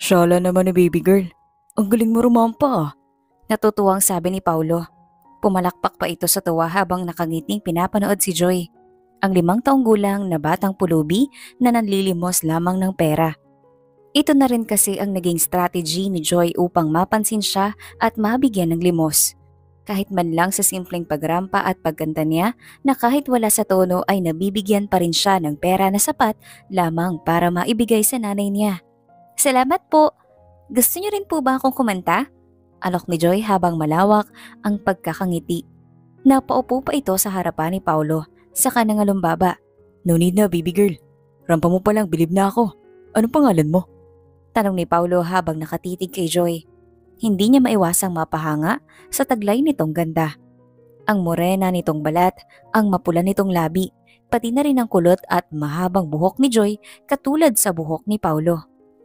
Shala naman ni baby girl. Ang galing mo rumampa ah. Natutuwang sabi ni Paulo. Pumalakpak pa ito sa tuwa habang nakangiting pinapanood si Joy. Ang 5 taong gulang na batang pulubi na nanlilimos lamang ng pera. Ito na rin kasi ang naging strategy ni Joy upang mapansin siya at mabigyan ng limos. Kahit man lang sa simpleng pagrampa at pagganda niya na kahit wala sa tono ay nabibigyan pa rin siya ng pera na sapat lamang para maibigay sa nanay niya. Salamat po! Gusto niyo rin po ba akong kumanta? Alok ni Joy habang malawak ang pagkakangiti. Napaupo pa ito sa harapan ni Paulo, saka nangalumbaba. No need na baby girl. Rampa mo pa lang, bilib na ako. Anong pangalan mo? Tanong ni Paulo habang nakatitig kay Joy. Hindi niya maiwasang mapahanga sa taglay nitong ganda. Ang morena nitong balat, ang mapula nitong labi, pati na rin ang kulot at mahabang buhok ni Joy katulad sa buhok ni Paulo.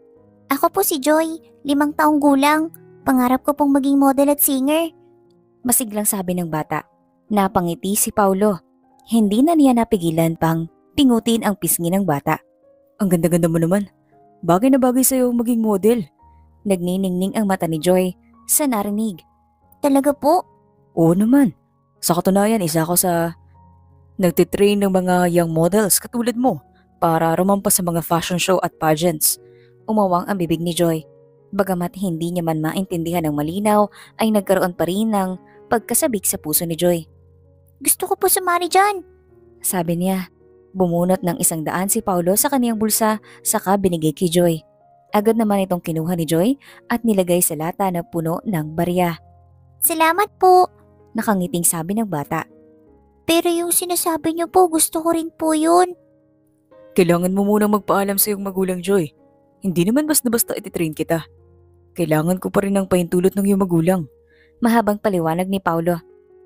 Ako po si Joy, 5 taong gulang. Pangarap ko pong maging model at singer. Masiglang sabi ng bata. Napangiti si Paulo. Hindi na niya napigilan pang pingutin ang pisngi ng bata. Ang ganda-ganda mo naman. Bagay na bagay sa'yo maging model. Nagniningning ang mata ni Joy sa narinig. Talaga po? Oo naman. Sa katunayan, isa ako sa nagtitrain ng mga young models katulad mo para rumampas sa mga fashion show at pageants. Umawang ang bibig ni Joy. Bagamat hindi niya man maintindihan ng malinaw ay nagkaroon pa rin ng pagkasabik sa puso ni Joy. Gusto ko po sumali dyan. Sabi niya. Bumunot ng 100 si Paulo sa kaniyang bulsa saka binigay kay Joy. Agad naman itong kinuha ni Joy at nilagay sa lata na puno ng barya. Salamat po. Nakangiting sabi ng bata. Pero yung sinasabi niyo po, gusto ko rin po yun. Kailangan mo munang magpaalam sa iyong magulang, Joy. Hindi naman basta-basta ititrain kita. Kailangan ko pa rin ng pahintulot ng iyong magulang. Mahabang paliwanag ni Paulo.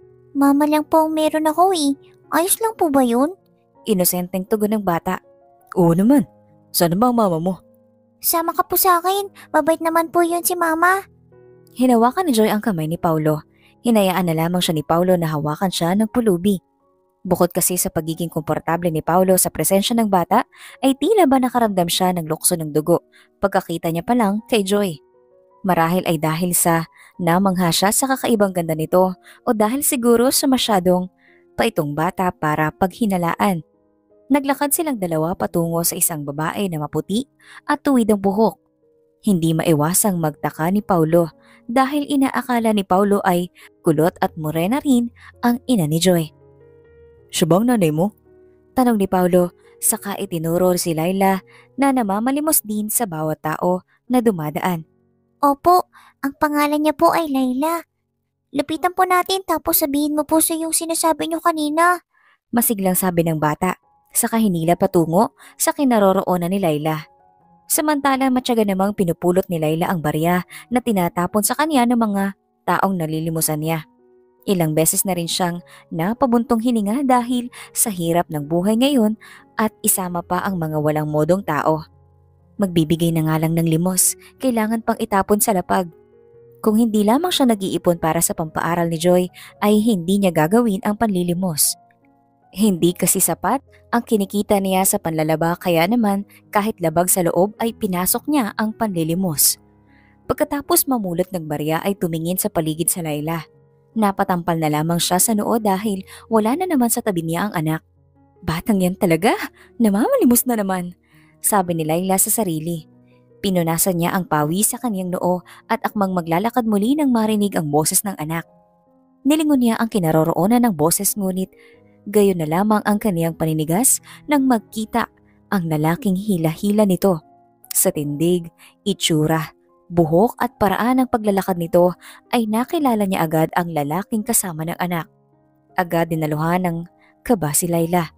Mama lang po ang meron ako eh. Ayos lang po ba yun? Inosenteng tugon ng bata. Oo naman. Sana ba ang mama mo? Sama ka po sa akin. Mabait naman po yun si Mama. Hinawakan ni Joy ang kamay ni Paulo. Hinayaan na lamang siya ni Paulo na hawakan siya ng pulubi. Bukod kasi sa pagiging komportable ni Paulo sa presensya ng bata, ay tila ba nakaramdam siya ng lukso ng dugo pagkakita niya pa lang kay Joy. Marahil ay dahil sa namangha siya sa kakaibang ganda nito o dahil siguro sa masyadong paitong bata para paghinalaan. Naglakad silang dalawa patungo sa isang babae na maputi at tuwid ang buhok. Hindi maiwasang magtaka ni Paulo dahil inaakala ni Paulo ay kulot at morena rin ang ina ni Joy. Siya ba ang nanay mo? Tanong ni Paulo saka itinuro si Laila na namamalimos din sa bawat tao na dumadaan. Opo, ang pangalan niya po ay Layla. Lapitan po natin tapos sabihin mo po sa yung sinasabi niyo kanina. Masiglang sabi ng bata. Saka hinila patungo sa kinaroroonan ni Layla. Samantala matyaga namang pinupulot ni Layla ang barya na tinatapon sa kanya ng mga taong nalilimusan niya. Ilang beses na rin siyang napabuntong hininga dahil sa hirap ng buhay ngayon at isama pa ang mga walang modong tao. Magbibigay na nga lang ng limos, kailangan pang itapon sa lapag. Kung hindi lamang siya nag-iipon para sa pampaaral ni Joy ay hindi niya gagawin ang panlilimos. Hindi kasi sapat ang kinikita niya sa panlalaba kaya naman kahit labag sa loob ay pinasok niya ang panlilimos. Pagkatapos mamulot ng barya ay tumingin sa paligid sa Layla. Napatampal na lamang siya sa noo dahil wala na naman sa tabi niya ang anak. Batang yan talaga, namamalimos na naman, sabi ni Layla sa sarili. Pinunasan niya ang pawi sa kaniyang noo at akmang maglalakad muli nang marinig ang boses ng anak. Nilingon niya ang kinaroroonan ng boses ngunit gayon na lamang ang kaniyang paninigas nang magkita ang lalaking hila-hila nito. Sa tindig, itsura, buhok at paraan ng paglalakad nito ay nakilala niya agad ang lalaking kasama ng anak. Agad dinaluhan ng kaba si Layla.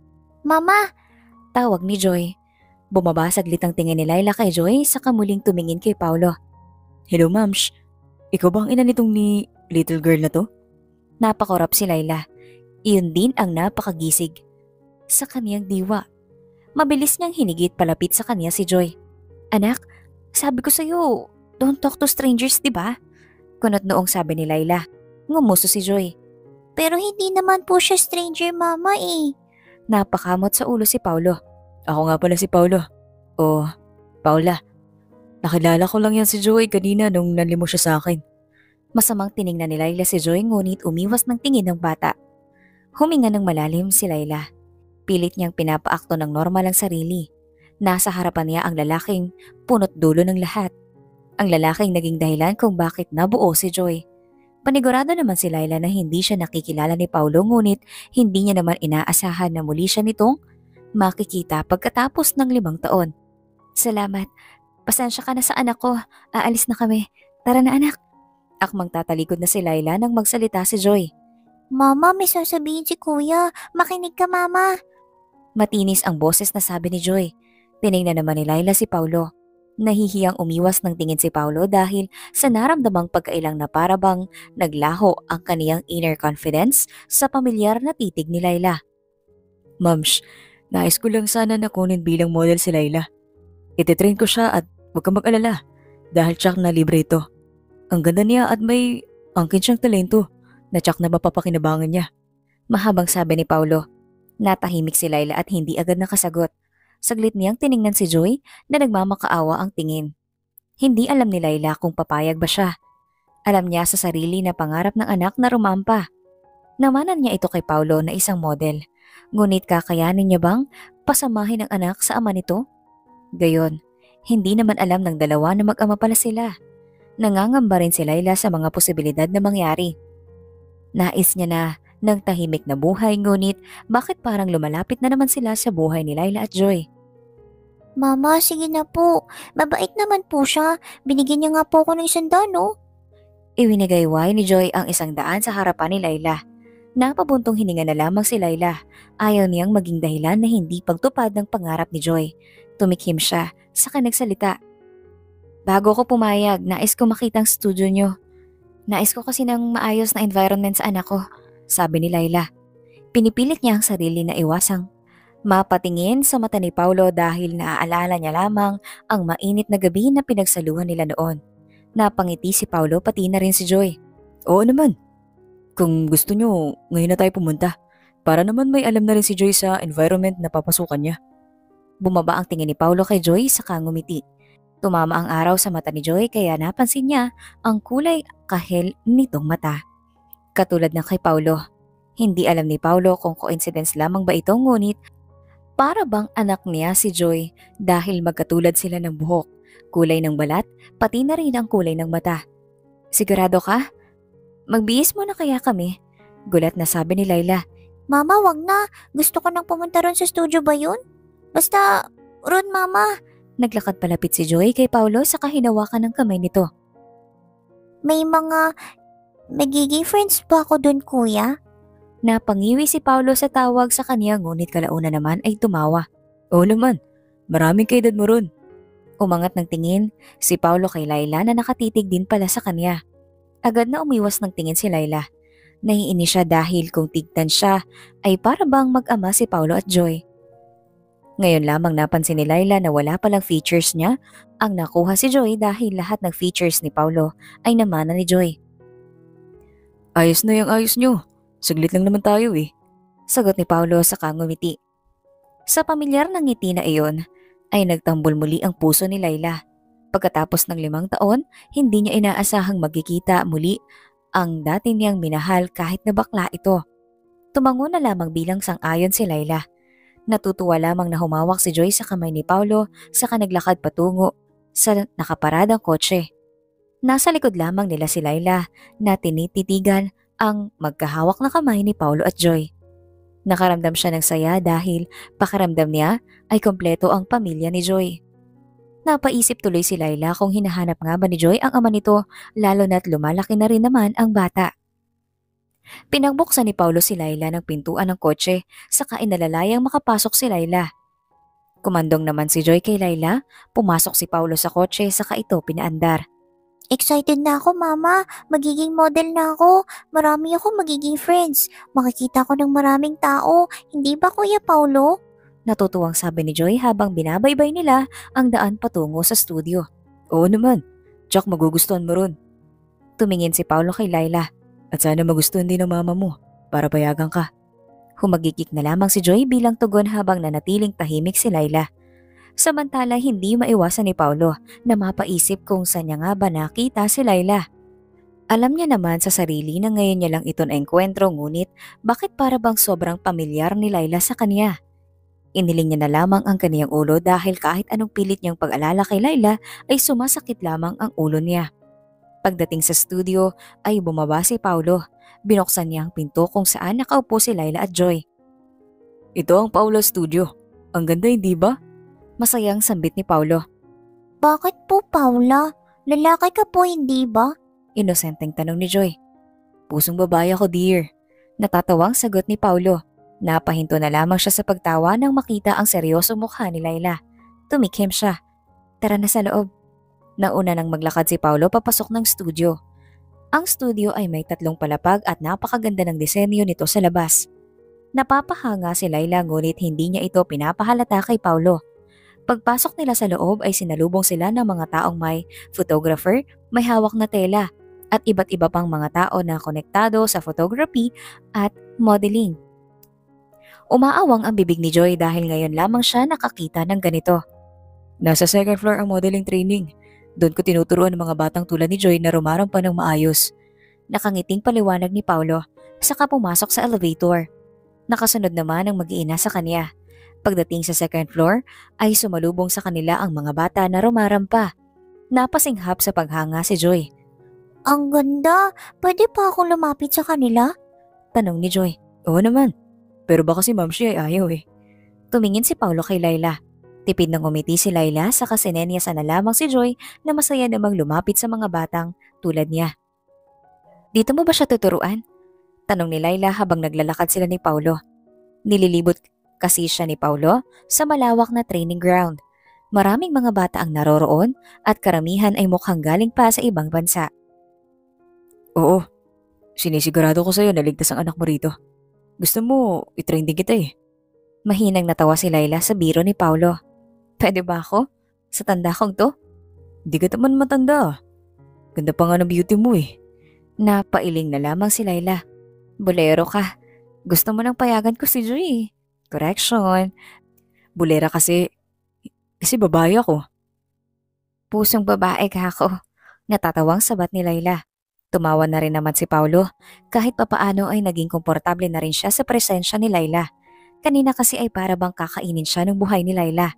Mama! Tawag ni Joy. Bumaba saglit ang tingin ni Layla kay Joy saka muling tumingin kay Paulo. Hello ma'am, ikaw ba ang ina nitong ni little girl na to? Napakorap si Layla. Iyon din ang napakagisig sa kaniyang diwa. Mabilis niyang hinigit palapit sa kanya si Joy. Anak, sabi ko sa'yo, don't talk to strangers, diba? Kunot noong sabi ni Layla. Ngumuso si Joy. Pero hindi naman po siya stranger, Mama eh. Napakamot sa ulo si Paulo. Ako nga pala si Paulo. O, Paula. Nakilala ko lang yan si Joy kanina nung nanlimo siya sa akin. Masamang tiningnan ni Layla si Joy ngunit umiwas ng tingin ng bata. Huminga ng malalim si Layla. Pilit niyang pinapaakto ng normal ang sarili. Nasa harapan niya ang lalaking punot dulo ng lahat. Ang lalaking naging dahilan kung bakit nabuo si Joy. Panigurado naman si Layla na hindi siya nakikilala ni Paulo ngunit hindi niya naman inaasahan na muli siya nitong makikita pagkatapos ng 5 taon. Salamat. Pasensya ka na sa anak ko. Aalis na kami. Tara na anak. Akmang tatalikod na si Layla nang magsalita si Joy. Mama, may sasabihin si kuya. Makinig ka, mama. Matinis ang boses na sabi ni Joy. Tiningnan naman ni Layla si Paulo. Nahihiyang umiwas ng tingin si Paulo dahil sa naramdamang pagkailang na parabang naglaho ang kaniyang inner confidence sa pamilyar na titig ni Layla. Mams, nais ko lang sana na kunin bilang model si Layla. Ititrain ko siya at huwag kang mag-alala dahil tsak na libre ito. Ang ganda niya at may angkin siyang talento na tsak na mapapakinabangan niya. Mahabang sabi ni Paulo. Natahimik si Layla at hindi agad nakasagot. Saglit niyang tiningnan si Joy na nagmamakaawa ang tingin. Hindi alam ni Layla kung papayag ba siya. Alam niya sa sarili na pangarap ng anak na rumampa. Namanan niya ito kay Paulo na isang model. Ngunit kakayanin niya bang pasamahin ang anak sa ama nito? Gayon, hindi naman alam ng dalawa na mag-ama pala sila. Nangangamba rin si Layla sa mga posibilidad na mangyari. Nais niya na ng tahimik na buhay ngunit bakit parang lumalapit na naman sila sa buhay ni Layla at Joy? Mama, sige na po. Mabait naman po siya. Binigyan niya nga po ako ng 100, no? Iwinigayway ni Joy ang 100 sa harapan ni Layla. Napabuntong hininga na lamang si Layla. Ayaw niyang maging dahilan na hindi pagtupad ng pangarap ni Joy. Tumikhim siya, saka nagsalita. Bago ko pumayag, nais ko makita ang studio niyo. Nais ko kasi ng maayos na environment sa anak ko, sabi ni Layla. Pinipilit niya ang sarili na iwasang mapatingin sa mata ni Paulo dahil naaalala niya lamang ang mainit na gabi na pinagsaluhan nila noon. Napangiti si Paulo pati na rin si Joy. Oo naman. Kung gusto nyo, ngayon na tayo pumunta. Para naman may alam na rin si Joy sa environment na papasukan niya. Bumaba ang tingin ni Paulo kay Joy saka ngumiti. Tumama ang araw sa mata ni Joy kaya napansin niya ang kulay kahel nitong mata. Katulad ng kay Paulo. Hindi alam ni Paulo kung coincidence lamang ba ito ngunit para bang anak niya si Joy dahil magkatulad sila ng buhok, kulay ng balat, pati na rin ang kulay ng mata. Sigurado ka? Magbihis mo na kaya kami? Gulat na sabi ni Layla. Mama, wag na. Gusto ko nang pumunta ron sa studio ba yun? Basta, ron mama. Naglakad palapit si Joy kay Paulo sa hinawakan ng kamay nito. May mga magiging friends ba ako dun, kuya? Napangiwi si Paulo sa tawag sa kanya ngunit kalauna naman ay tumawa. Oo naman, maraming kaedad mo ron. Umangat ng tingin si Paulo kay Layla na nakatitig din pala sa kanya. Agad na umiwas ng tingin si Layla. Naiinis siya dahil kung tignan siya ay para bang mag-ama si Paulo at Joy. Ngayon lamang napansin ni Layla na wala palang features niya ang nakuha si Joy dahil lahat ng features ni Paulo ay namana ni Joy. Ayos na yung ayos nyo. Saglit lang naman tayo eh. Sagot ni Paulo sa ngumiti. Sa pamilyar ng ngiti na iyon ay nagtambol muli ang puso ni Layla. Pagkatapos ng 5 taon, hindi niya inaasahang magkikita muli ang dati niyang minahal kahit na bakla ito. Tumango na lamang bilang sang-ayon si Layla. Natutuwa lamang na humawak si Joy sa kamay ni Paulo saka naglakad patungo sa nakaparadang kotse. Nasa likod lamang nila si Layla na tinititigan ang magkahawak na kamay ni Paulo at Joy. Nakaramdam siya ng saya dahil pakiramdam niya ay kompleto ang pamilya ni Joy. Napaisip tuloy si Layla kung hinahanap nga ba ni Joy ang ama nito lalo na't lumalaki na rin naman ang bata. Pinagbuksan ni Paulo si Layla ng pintuan ng kotse saka inalalayang makapasok si Layla. Kumandong naman si Joy kay Layla, pumasok si Paulo sa kotse saka ito pinaandar. Excited na ako, mama. Magiging model na ako. Marami ako magiging friends. Makikita ko ng maraming tao. Hindi ba, Kuya Paulo? Natutuwang sabi ni Joy habang binabaybay nila ang daan patungo sa studio. Oo naman, tsak magugustuhan mo ron. Tumingin si Paulo kay Layla. At sana magustuhan din ng mama mo para payagan ka. Humagikik na lamang si Joy bilang tugon habang nanatiling tahimik si Layla. Samantala hindi maiwasan ni Paulo na mapaisip kung saan niya nga ba nakita si Layla. Alam niya naman sa sarili na ngayon niya lang ito naengkwentro, ngunit bakit para bang sobrang pamilyar ni Layla sa kanya? Iniling niya na lamang ang kaniyang ulo dahil kahit anong pilit niyang pag-alala kay Layla ay sumasakit lamang ang ulo niya. Pagdating sa studio ay bumaba si Paulo. Binuksan niya ang pinto kung saan nakaupo si Layla at Joy. Ito ang Paulo Studio. Ang ganda, hindi ba? Masayang sambit ni Paulo. Bakit po, Paula? Lalaki ka po, hindi ba? Inosenteng tanong ni Joy. Pusong babae ako, dear. Natatawang sagot ni Paulo. Napahinto na lamang siya sa pagtawa nang makita ang seryosong mukha ni Layla. Tumikhim siya. Tara na sa loob. Nauna nang maglakad si Paulo papasok ng studio. Ang studio ay may 3 palapag at napakaganda ng disenyo nito sa labas. Napapahanga si Layla ngunit hindi niya ito pinapahalata kay Paulo. Pagpasok nila sa loob ay sinalubong sila ng mga taong may photographer, may hawak na tela, at iba't iba pang mga tao na konektado sa photography at modeling. Umaawang ang bibig ni Joy dahil ngayon lamang siya nakakita ng ganito. Nasa second floor ang modeling training. Doon ko tinuturuan ng mga batang tulad ni Joy na rumarampa ng maayos. Nakangiting paliwanag ni Paulo, saka pumasok sa elevator. Nakasunod naman ang mag-iina sa kanya. Pagdating sa second floor ay sumalubong sa kanila ang mga bata na rumarampa. Napasinghap sa paghanga si Joy. Ang ganda. Pwede pa ako lumapit sa kanila? Tanong ni Joy. Oo naman. Pero baka si Ma'am Shi ay ayaw eh. Tumingin si Paulo kay Layla. Tipid ng umiti si Layla sa kasinenyasan na lamang si Joy na masaya namang lumapit sa mga batang tulad niya. Dito mo ba siya tuturuan? Tanong ni Layla habang naglalakad sila ni Paulo. Nililibot kasi siya ni Paulo sa malawak na training ground. Maraming mga bata ang naroroon at karamihan ay mukhang galing pa sa ibang bansa. Oo. Sinisigurado ko sa'yo na ligtas ang anak mo rito. Gusto mo, itrain din kita eh. Mahinang natawa si Layla sa biro ni Paulo. Pwede ba ako? Sa tanda kong to? Di ka naman matanda. Ganda pa nga ng beauty mo eh. Napailing na lamang si Layla. Bolero ka. Gusto mo nang payagan ko si Joy. Correction. Bulera kasi babae ako. Pusong babae ka ako. Natatawang sabat ni Layla. Tumawa na rin naman si Paulo. Kahit papaano ay naging komportable na rin siya sa presensya ni Layla. Kanina kasi ay para bang kakainin siya ng buhay ni Layla.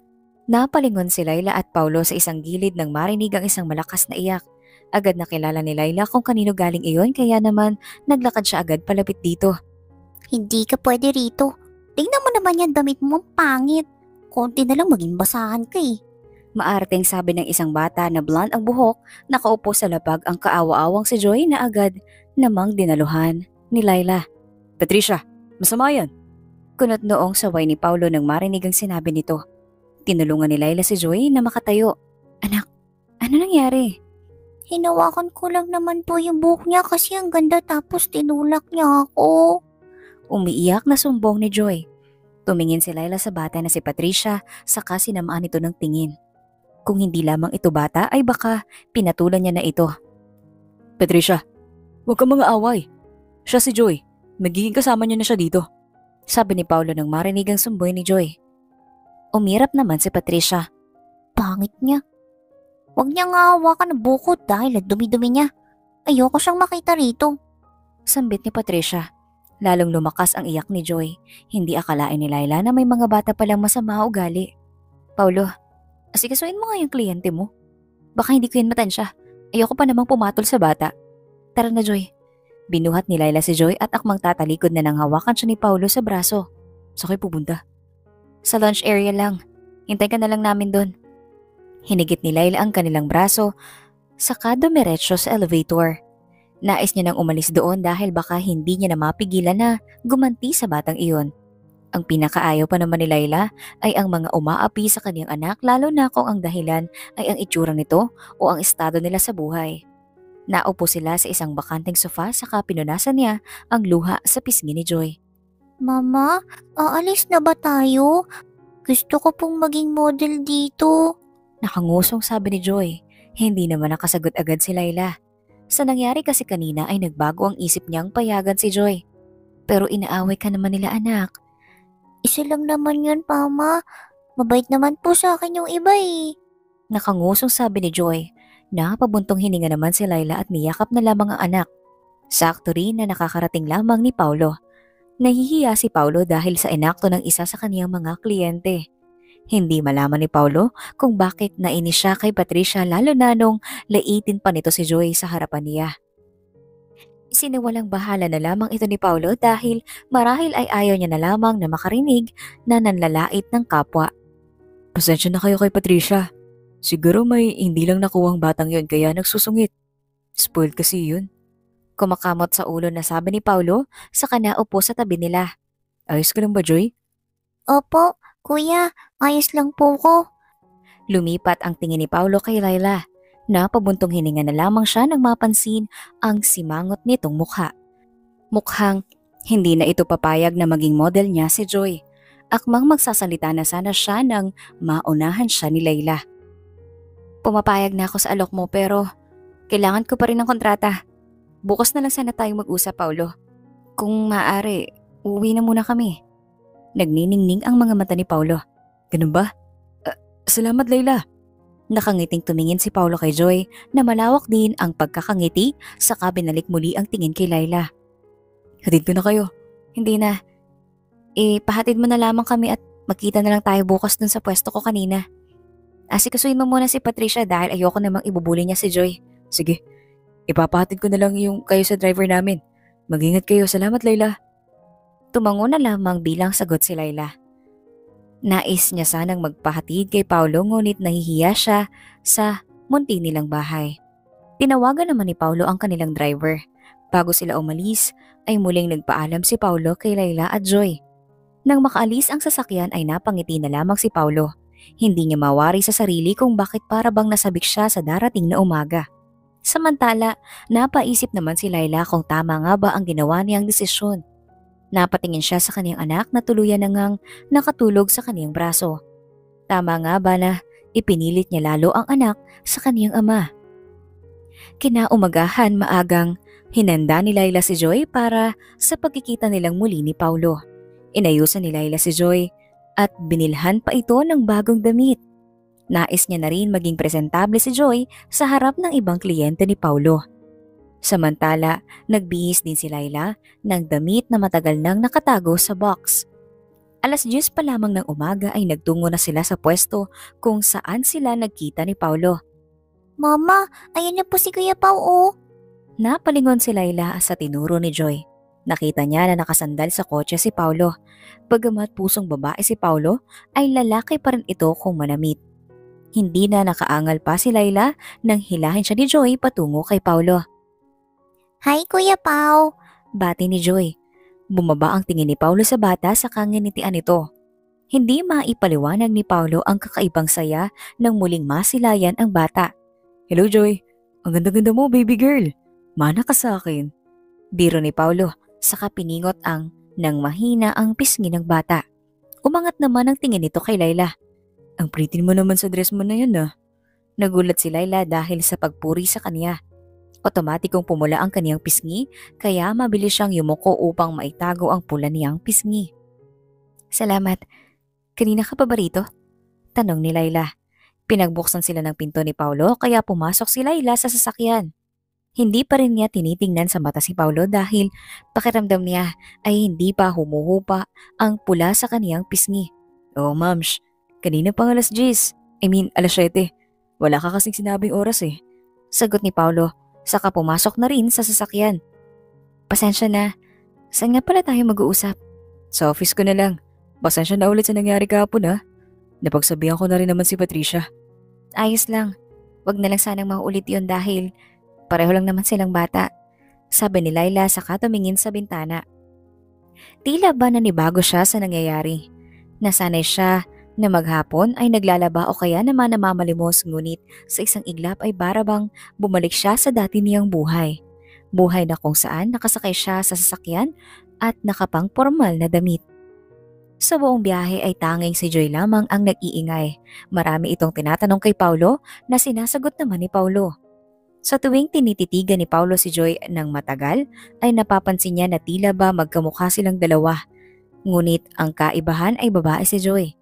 Napalingon si Layla at Paulo sa isang gilid nang marinig ang isang malakas na iyak. Agad nakilala ni Layla kung kanino galing iyon kaya naman naglakad siya agad palapit dito. Hindi ka pwede rito. Tingnan mo naman yan damit mo, ang pangit. Konti na lang maging basahan ka eh. Maarteng sabi ng isang bata na blonde ang buhok, nakaupo sa labag ang kaawa-awang si Joy na agad namang dinaluhan ni Layla. Patricia, masama yan. Kunot noong saway ni Paulo nang marinig ang sinabi nito. Tinulungan ni Layla si Joy na makatayo. Anak, ano nangyari? Hinawakan ko lang naman po yung buhok niya kasi ang ganda tapos tinulak niya ako. Umiiyak na sumbong ni Joy. Tumingin si Layla sa bata na si Patricia saka sinamaan ito ng tingin. Kung hindi lamang ito bata ay baka pinatulan niya na ito. Patricia, huwag kang mga away. Siya si Joy. Magiging kasama niya na siya dito. Sabi ni Paulo nang marinig ang sumboy ni Joy. Umirap naman si Patricia. Pangit niya. Huwag niya nga hawakan ng bukod dahil ang dumi-dumi niya. Ayoko siyang makita rito. Sambit ni Patricia. Lalong lumakas ang iyak ni Joy. Hindi akalain ni Layla na may mga bata palang masama ugali. Paulo, asikasuin mo nga yung kliyente mo. Baka hindi ko yan matansya. Ayoko pa namang pumatol sa bata. Tara na, Joy. Binuhat ni Layla si Joy at akmang tatalikod na nang hawakan siya ni Paulo sa braso. Sa kayo pupunta? Sa lunch area lang. Hintay ka na lang namin doon. Hinigit ni Layla ang kanilang braso, saka dumiretso sa elevator. Nais niya nang umalis doon dahil baka hindi niya na mapigilan na gumanti sa batang iyon. Ang pinakaayaw pa naman ni Layla ay ang mga umaapi sa kanyang anak lalo na kung ang dahilan ay ang itsura nito o ang estado nila sa buhay. Naupo sila sa isang bakanteng sofa saka pinunasan niya ang luha sa pisngi ni Joy. Mama, aalis na ba tayo? Gusto ko pong maging model dito. Nakangusong sabi ni Joy. Hindi naman nakasagot agad si Layla. Sa nangyari kasi kanina ay nagbago ang isip niyang payagan si Joy. Pero inaaway ka naman nila anak. Isa lang naman yun, Mama. Mabait naman po sa akin yung iba eh. Nakangusong sabi ni Joy. Nakapabuntong hininga naman si Laila at niyakap na lamang ang anak. Sakto rin na nakakarating lamang ni Paulo. Nahihiya si Paulo dahil sa enakto ng isa sa kaniyang mga kliyente. Hindi malaman ni Paulo kung bakit nainis siya kay Patricia lalo na nung laitin pa nito si Joy sa harapan niya. Sinawalang bahala na lamang ito ni Paulo dahil marahil ay ayaw niya na lamang na makarinig na nanlalait ng kapwa. Pasensya na kayo kay Patricia. Siguro may hindi lang nakuwang batang yon kaya nagsusungit. Spoiled kasi yun. Kumakamot sa ulo na sabi ni Paulo sa kanaupo sa tabi nila. Ayos ka lang ba, Joy? Opo, kuya, ayos lang po ko. Lumipat ang tingin ni Paulo kay Laila. Napabuntong hininga na lamang siya nang mapansin ang simangot nitong mukha. Mukhang hindi na ito papayag na maging model niya si Joy. Akmang magsasalita na sana siya nang maunahan siya ni Laila. Pumapayag na ako sa alok mo pero kailangan ko pa rin ng kontrata. Bukas na lang sana tayong mag-usap, Paulo. Kung maaari, uwi na muna kami. Nagniningning ang mga mata ni Paulo. Ganun ba? Salamat, Layla. Nakangiting tumingin si Paulo kay Joy na malawak din ang pagkakangiti saka binalik muli ang tingin kay Layla. Hatid ko na kayo. Hindi na. Pahatid mo na lamang kami at magkita na lang tayo bukas dun sa pwesto ko kanina. Asikasuhin mo muna si Patricia dahil ayoko namang ibubuli niya si Joy. Sige. Ipapahatid ko na lang yung kayo sa driver namin. Mag-ingat kayo. Salamat, Layla. Tumango na lamang bilang sagot si Layla. Nais niya sanang magpahatid kay Paulo ngunit nahihiya siya sa munti nilang bahay. Tinawagan naman ni Paulo ang kanilang driver. Bago sila umalis ay muling nagpaalam si Paulo kay Layla at Joy. Nang makaalis ang sasakyan ay napangiti na lamang si Paulo. Hindi niya mawari sa sarili kung bakit para bang nasabik siya sa darating na umaga. Samantala, napaisip naman si Layla kung tama nga ba ang ginawa niyang desisyon. Napatingin siya sa kaniyang anak na tuluyan na ngang nakatulog sa kaniyang braso. Tama nga ba na ipinilit niya lalo ang anak sa kaniyang ama? Kinaumagahan maagang hinanda ni Layla si Joy para sa pagkikita nilang muli ni Paulo. Inayusan ni Layla si Joy at binilhan pa ito ng bagong damit. Nais niya na rin maging presentable si Joy sa harap ng ibang kliyente ni Paulo. Samantala, nagbihis din si Layla ng damit na matagal nang nakatago sa box. 10:00 pa lamang ng umaga ay nagtungo na sila sa pwesto kung saan sila nagkita ni Paulo. Mama, ayan na po si Kuya Pao oh. Napalingon si Layla sa tinuro ni Joy. Nakita niya na nakasandal sa kotse si Paulo. Bagamat pusong babae si Paulo, ay lalaki pa rin ito kung manamit. Hindi na nakaangal pa si Layla nang hilahin siya ni Joy patungo kay Paulo. Hi Kuya Pao. Bati ni Joy. Bumaba ang tingin ni Paulo sa bata sa kanginitian nito. Hindi maipaliwanag ni Paulo ang kakaibang saya nang muling masilayan ang bata. Hello, Joy. Ang ganda-ganda mo, baby girl. Mana ka sa akin. Biro ni Paulo, saka piningot ang nang mahina ang pisngi ng bata. Umangat naman ang tingin nito kay Layla. Ang pretty mo naman sa dress mo na yan ah. Nagulat si Layla dahil sa pagpuri sa kanya. Otomatikong pumula ang kaniyang pisngi kaya mabilis siyang yumuko upang maitago ang pula niyang pisngi. Salamat. Kanina ka pa ba rito? Tanong ni Layla. Pinagbuksan sila ng pinto ni Paulo kaya pumasok si Layla sa sasakyan. Hindi pa rin niya tinitingnan sa mata si Paulo dahil pakiramdam niya ay hindi pa humuhupa ang pula sa kaniyang pisngi. Oh, mams. Kanina pang 10:00. alas 7. Wala ka kasing sinabing oras eh. Sagot ni Paulo, saka pumasok na rin sa sasakyan. Pasensya na. Saan nga pala tayo mag-uusap? Sa office ko na lang. Pasensya na ulit sa nangyari kahapon ah. Napagsabihan ko na rin naman si Patricia. Ayos lang. Wag na lang sanang maulit yon dahil pareho lang naman silang bata. Sabi ni Layla saka tumingin sa bintana. Tila ba nanibago siya sa nangyayari? Nasanay siya na maghapon ay naglalaba o kaya naman namamalimos ngunit sa isang iglap ay barabang bumalik siya sa dati niyang buhay. Buhay na kung saan nakasakay siya sa sasakyan at nakapang formal na damit. Sa buong biyahe ay tanging si Joy lamang ang nag-iingay. Marami itong tinatanong kay Paulo na sinasagot naman ni Paulo. Sa tuwing tinititigan ni Paulo si Joy ng matagal ay napapansin niya na tila ba magkamukha silang dalawa. Ngunit ang kaibahan ay babae si Joy.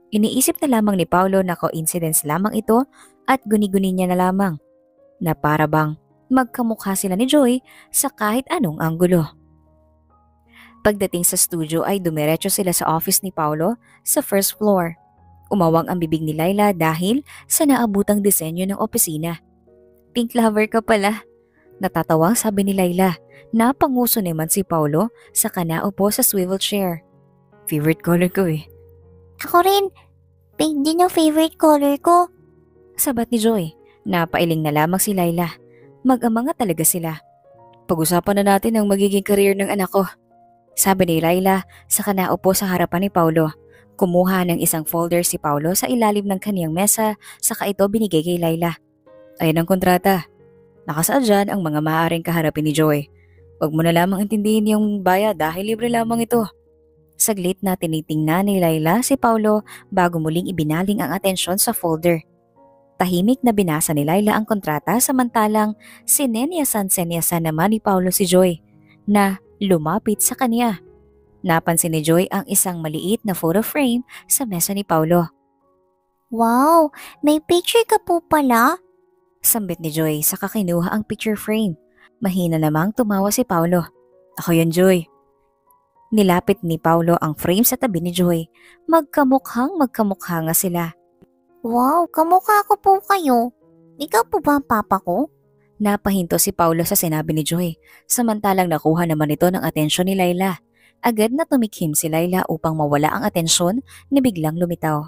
Iniisip na lamang ni Paulo na coincidence lamang ito at guni-guni niya na lamang na para bang magkamukha sila ni Joy sa kahit anong anggulo. Pagdating sa studio ay dumiretso sila sa office ni Paulo sa first floor. Umawang ang bibig ni Laila dahil sa naabutang disenyo ng opisina. Pink lover ka pala. Natatawang sabi ni Laila. Napanguso naman si Paulo sa kanaupo sa swivel chair. Favorite color ko eh. Ako rin. Pink din ang favorite color ko. Sabat ni Joy. Napailing na lamang si Laila. Mag-ama nga talaga sila. Pag-usapan na natin ang magiging career ng anak ko. Sabi ni Laila sa kanaupo sa harapan ni Paulo. Kumuha ng isang folder si Paulo sa ilalim ng kaniyang mesa saka ito binigay kay Laila. Ayan ang kontrata. Nakasaad dyan ang mga maaaring kaharapin ni Joy. Huwag mo na lamang intindihin yung bayad dahil libre lamang ito. Saglit na tinitingnan ni Laila si Paulo bago muling ibinaling ang atensyon sa folder. Tahimik na binasa ni Laila ang kontrata samantalang sinenyasan naman ni Paulo si Joy na lumapit sa kanya. Napansin ni Joy ang isang maliit na photo frame sa mesa ni Paulo. Wow, may picture ka po pala? Sambit ni Joy saka kinuha ang picture frame. Mahina namang tumawa si Paulo. Ako yan, Joy. Nilapit ni Paulo ang frame sa tabi ni Joy. Magkamukha nga sila. Wow, kamukha ko po kayo. Ikaw po ba ang papa ko? Napahinto si Paulo sa sinabi ni Joy. Samantalang nakuha naman ito ng atensyon ni Laila. Agad na tumikhim si Laila upang mawala ang atensyon na biglang lumitaw.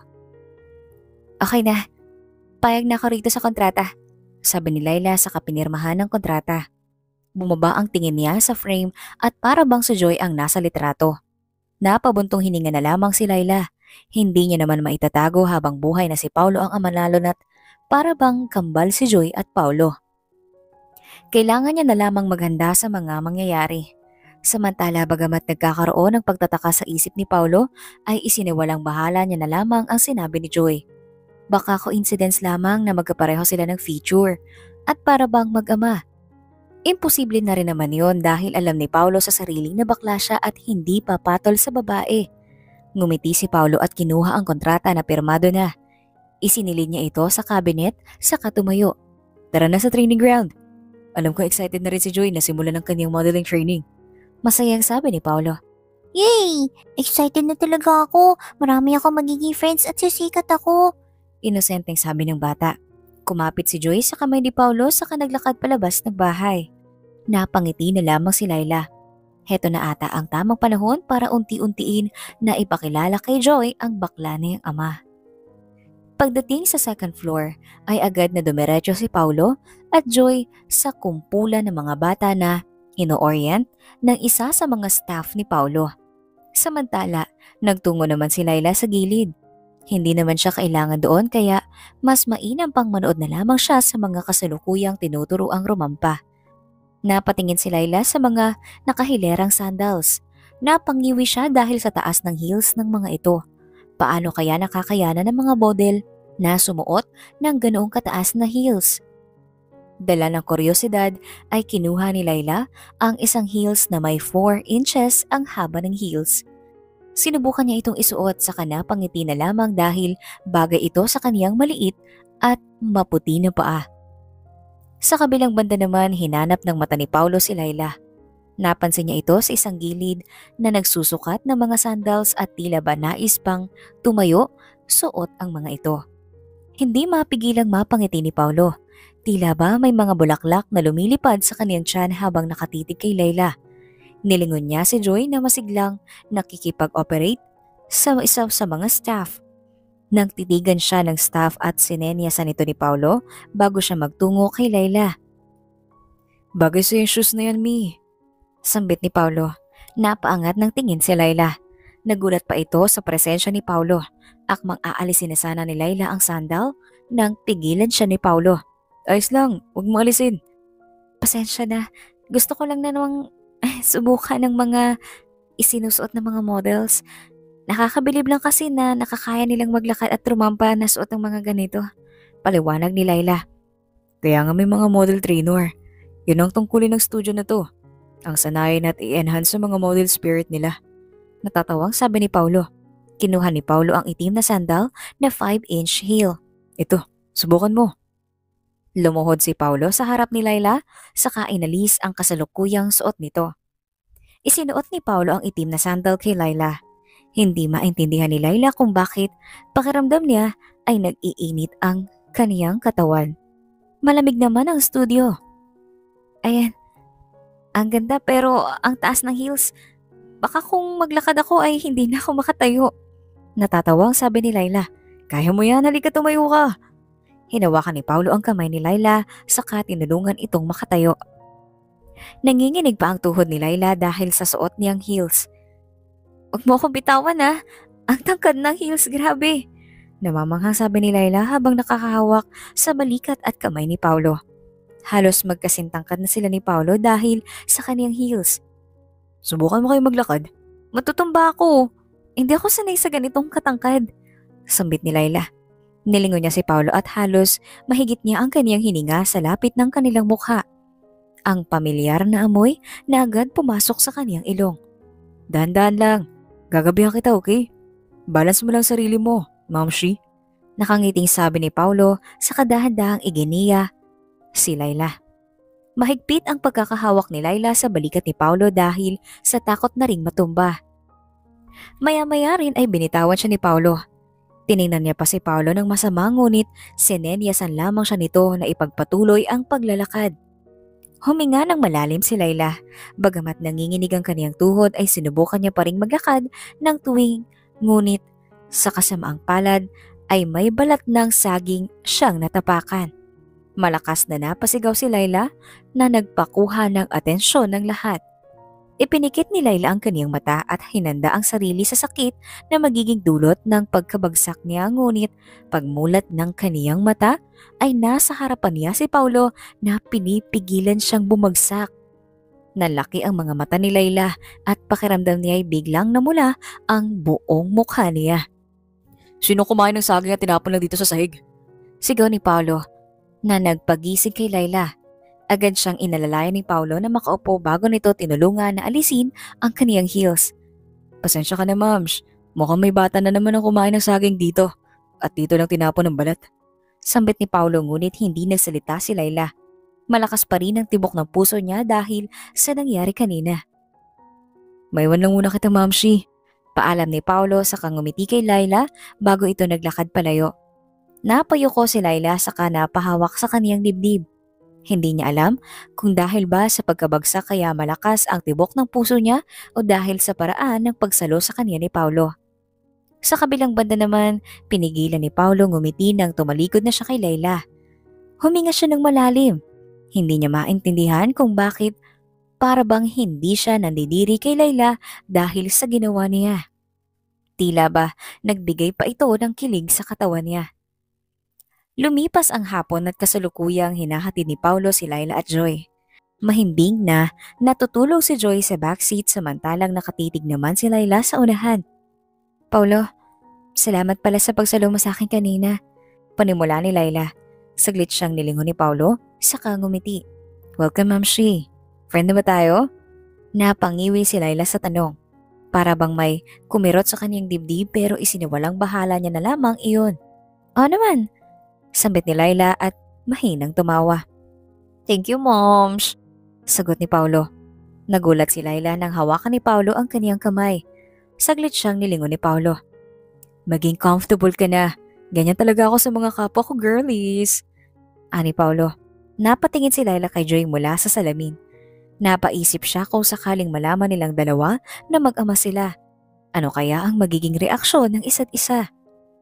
Okay na, payag na ako rito sa kontrata, sabi ni Laila sa kapinirmahan ng kontrata. Bumaba ang tingin niya sa frame at para bang si Joy ang nasa litrato. Napabuntong hininga na lamang si Laila. Hindi niya naman maitatago habang buhay na si Paulo ang amanalon at para bang kambal si Joy at Paulo. Kailangan niya na lamang maghanda sa mga mangyayari. Samantala bagamat nagkakaroon ng pagtataka sa isip ni Paulo ay isiniwalang bahala niya na lamang ang sinabi ni Joy. Baka coincidence lamang na magkapareho sila ng feature at para bang mag-ama. Imposible na rin naman yon dahil alam ni Paulo sa sarili na bakla siya at hindi papatol sa babae. Ngumiti si Paulo at kinuha ang kontrata na pirmado na. Isinilid niya ito sa cabinet sa katumayo. Tara na sa training ground. Alam ko excited na rin si Joy na simulan ng kanyang modeling training. Masayang sabi ni Paulo. Yay! Excited na talaga ako. Marami ako magiging friends at sisikat ako. Inosenteng sabi ng bata. Kumapit si Joy sa kamay ni Paulo saka naglakad palabas ng bahay. Napangiti na lamang si Laila. Heto na ata ang tamang panahon para unti-untiin na ipakilala kay Joy ang bakla niyang ama. Pagdating sa second floor ay agad na dumiretso si Paulo at Joy sa kumpulan ng mga bata na ino-orient ng isa sa mga staff ni Paulo. Samantala, nagtungo naman si Laila sa gilid. Hindi naman siya kailangan doon kaya mas mainam pang manood na lamang siya sa mga kasalukuyang tinuturoang rumampa. Napatingin si Laila sa mga nakahilerang sandals. Napangiwi siya dahil sa taas ng heels ng mga ito. Paano kaya nakakayanan ng mga model na sumuot ng ganoong kataas na heels? Dala ng kuryosidad ay kinuha ni Laila ang isang heels na may 4 inches ang haba ng heels. Sinubukan niya itong isuot sa napangiti na lamang dahil bagay ito sa kaniyang maliit at maputi na paa. Sa kabilang banda naman hinanap ng mata ni Paulo si Laila. Napansin niya ito sa isang gilid na nagsusukat ng mga sandals at tila ba nais pang tumayo, suot ang mga ito. Hindi mapigilang mapangiti ni Paulo. Tila ba may mga bulaklak na lumilipad sa kaniyang tiyan habang nakatitig kay Laila. Nilingon niya si Joy na masiglang nakikipag-operate sa isa sa mga staff. Nagtitigan siya ng staff at sinenyasan ito ni Paulo bago siya magtungo kay Laila. Bagay sa yung shoes na yan, Mi. Sambit ni Paulo. Napaangat ng tingin si Laila. Nagulat pa ito sa presensya ni Paulo. Akmang aalisin na sana ni Laila ang sandal nang pigilan siya ni Paulo. Ayos lang, huwag mo alisin. Pasensya na, gusto ko lang na namang subukan ng mga isinusuot ng mga models. Nakakabilib lang kasi na nakakaya nilang maglakad at rumampa na suot ng mga ganito. Paliwanag ni Laila. Kaya nga may mga model trainer. Yun ang tungkulin ng studio na to. Ang sanayin at i-enhance sa mga model spirit nila. Natatawang sabi ni Paulo. Kinuha ni Paulo ang itim na sandal na 5-inch heel. Ito, subukan mo. Lumuhod si Paulo sa harap ni Layla, saka inalis ang kasalukuyang suot nito. Isinuot ni Paulo ang itim na sandal kay Layla. Hindi maintindihan ni Layla kung bakit pakiramdam niya ay nag-iinit ang kaniyang katawan. Malamig naman ang studio. Ayan, ang ganda pero ang taas ng heels. Baka kung maglakad ako ay hindi na ako makatayo. Natatawang sabi ni Layla. Kaya mo yan, halika tumayo ka. Hinawakan ni Paulo ang kamay ni Layla saka tinulungan itong makatayo. Nanginginig pa ang tuhod ni Layla dahil sa suot niyang heels. Huwag mo akong bitawan ha. Ang tangkad ng heels, grabe. Namamanghang sabi ni Layla habang nakakahawak sa balikat at kamay ni Paulo. Halos magkasintangkad na sila ni Paulo dahil sa kaniyang heels. Subukan mo kayo maglakad. Matutumba ako. Hindi ako sanay sa ganitong katangkad. Sambit ni Layla. Nilingon niya si Paulo at halos mahigit niya ang kaniyang hininga sa lapit ng kanilang mukha. Ang pamilyar na amoy na agad pumasok sa kaniyang ilong. Dahan-dahan lang. Gagabihan kita, okay? Balance mo lang sarili mo, Mamshi. Nakangiting sabi ni Paulo sa kadahan-dahang iginiya si Layla. Mahigpit ang pagkakahawak ni Layla sa balikat ni Paulo dahil sa takot na ring matumba. Maya-maya rin ay binitawan siya ni Paulo. Tiningnan niya pa si Paulo ng masama ngunit sinenyasan lamang siya nito na ipagpatuloy ang paglalakad. Huminga ng malalim si Layla. Bagamat nanginginig ang kaniyang tuhod ay sinubukan niya pa ring maglakad ng tuwing ngunit sa kasamaang palad ay may balat ng saging siyang natapakan. Malakas na napasigaw si Layla na nagpakuha ng atensyon ng lahat. Ipinikit ni Layla ang kaniyang mata at hinanda ang sarili sa sakit na magiging dulot ng pagkabagsak niya ngunit pagmulat ng kaniyang mata ay nasa harapan niya si Paulo na pinipigilan siyang bumagsak. Nalaki ang mga mata ni Layla at pakiramdam niya ay biglang namula ang buong mukha niya. Sino kumain ng saging at tinapon lang dito sa sahig? Sigaw ni Paulo na nagpagising kay Layla. Agad siyang inalalayan ni Paulo na makaupo bago nito tinulungan na alisin ang kaniyang heels. Pasensya ka na, Mams. Mukhang may bata na naman ang kumain ng saging dito. At dito lang tinapon ng balat. Sambit ni Paulo ngunit hindi nagsalita si Layla. Malakas pa rin ang tibok ng puso niya dahil sa nangyari kanina. Maiwan lang muna kita, Mamshi. Paalam ni Paulo sa ngumiti kay Layla bago ito naglakad palayo. Napayuko si Layla saka napahawak sa kaniyang dibdib. Hindi niya alam kung dahil ba sa pagkabagsak kaya malakas ang tibok ng puso niya o dahil sa paraan ng pagsalo sa kanya ni Paulo. Sa kabilang banda naman, pinigilan ni Paulo ngumiti nang tumalikod na siya kay Layla. Huminga siya ng malalim. Hindi niya maintindihan kung bakit para bang hindi siya nandidiri kay Layla dahil sa ginawa niya. Tila ba nagbigay pa ito ng kilig sa katawan niya. Lumipas ang hapon at kasalukuyang hinahatid ni Paulo si Layla at Joy. Mahimbing na natutulog si Joy sa backseat samantalang nakatitig naman si Layla sa unahan. Paulo, salamat pala sa pagsalo mo sa akin kanina. Panimula ni Layla. Saglit siyang nilingon ni Paulo, saka ngumiti. Welcome, Mamshi. Friend na ba tayo? Napangiwi si Layla sa tanong. Para bang may kumirot sa kanyang dibdib pero isiniwalang bahala niya na lamang iyon. Oo naman. Sambit ni Layla at mahinang tumawa. Thank you, Moms. Sagot ni Paulo. Nagulat si Layla nang hawakan ni Paulo ang kaniyang kamay. Saglit siyang nilingon ni Paulo. Maging comfortable ka na. Ganyan talaga ako sa mga kapwa ko, girlies. Ani Paulo. Napatingin si Layla kay Joy mula sa salamin. Napaisip siya kung sakaling malaman nilang dalawa na mag-ama sila. Ano kaya ang magiging reaksyon ng isa't isa?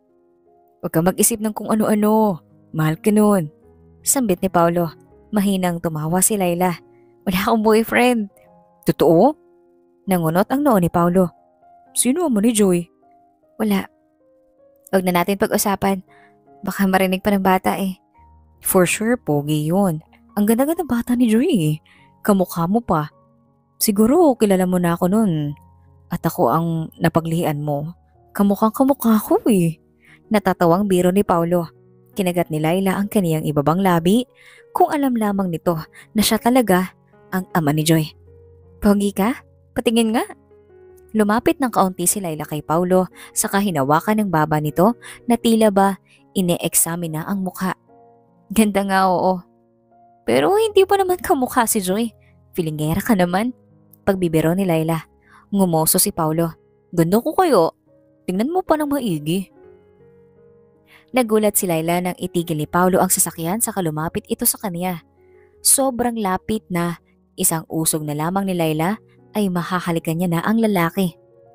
Huwag kang mag-isip ng kung ano-ano. Mahal ka nun. Sambit ni Paulo. Mahinang tumawa si Layla. Wala akong boyfriend. Totoo? Nangunot ang noo ni Paulo. Sino mo ni Joy? Wala. Huwag na natin pag-usapan. Baka marinig pa ng bata eh. For sure, pogi yun. Ang ganda-ganda bata ni Joy eh. Kamukha mo pa. Siguro kilala mo na ako nun. At ako ang napaglihian mo. Kamukhang-kamukha ko eh. Natatawang biro ni Paulo. Kinagat ni Layla ang kaniyang ibabang labi kung alam lamang nito na siya talaga ang ama ni Joy. Pogi ka? Patingin nga. Lumapit ng kaunti si Laila kay Paulo saka hinawakan ng baba nito na tila ba ine-examine na ang mukha. Ganda nga oo. Pero hindi pa naman kamukha si Joy. Filingera ka naman. Pagbibiro ni Laila. Ngumoso si Paulo. Ganda ko kayo. Tingnan mo pa ng maigi. Nagulat si Laila nang itigil ni Paulo ang sasakyan saka lumapit ito sa kanya. Sobrang lapit na isang usog na lamang ni Laila ay mahahalikan niya na ang lalaki.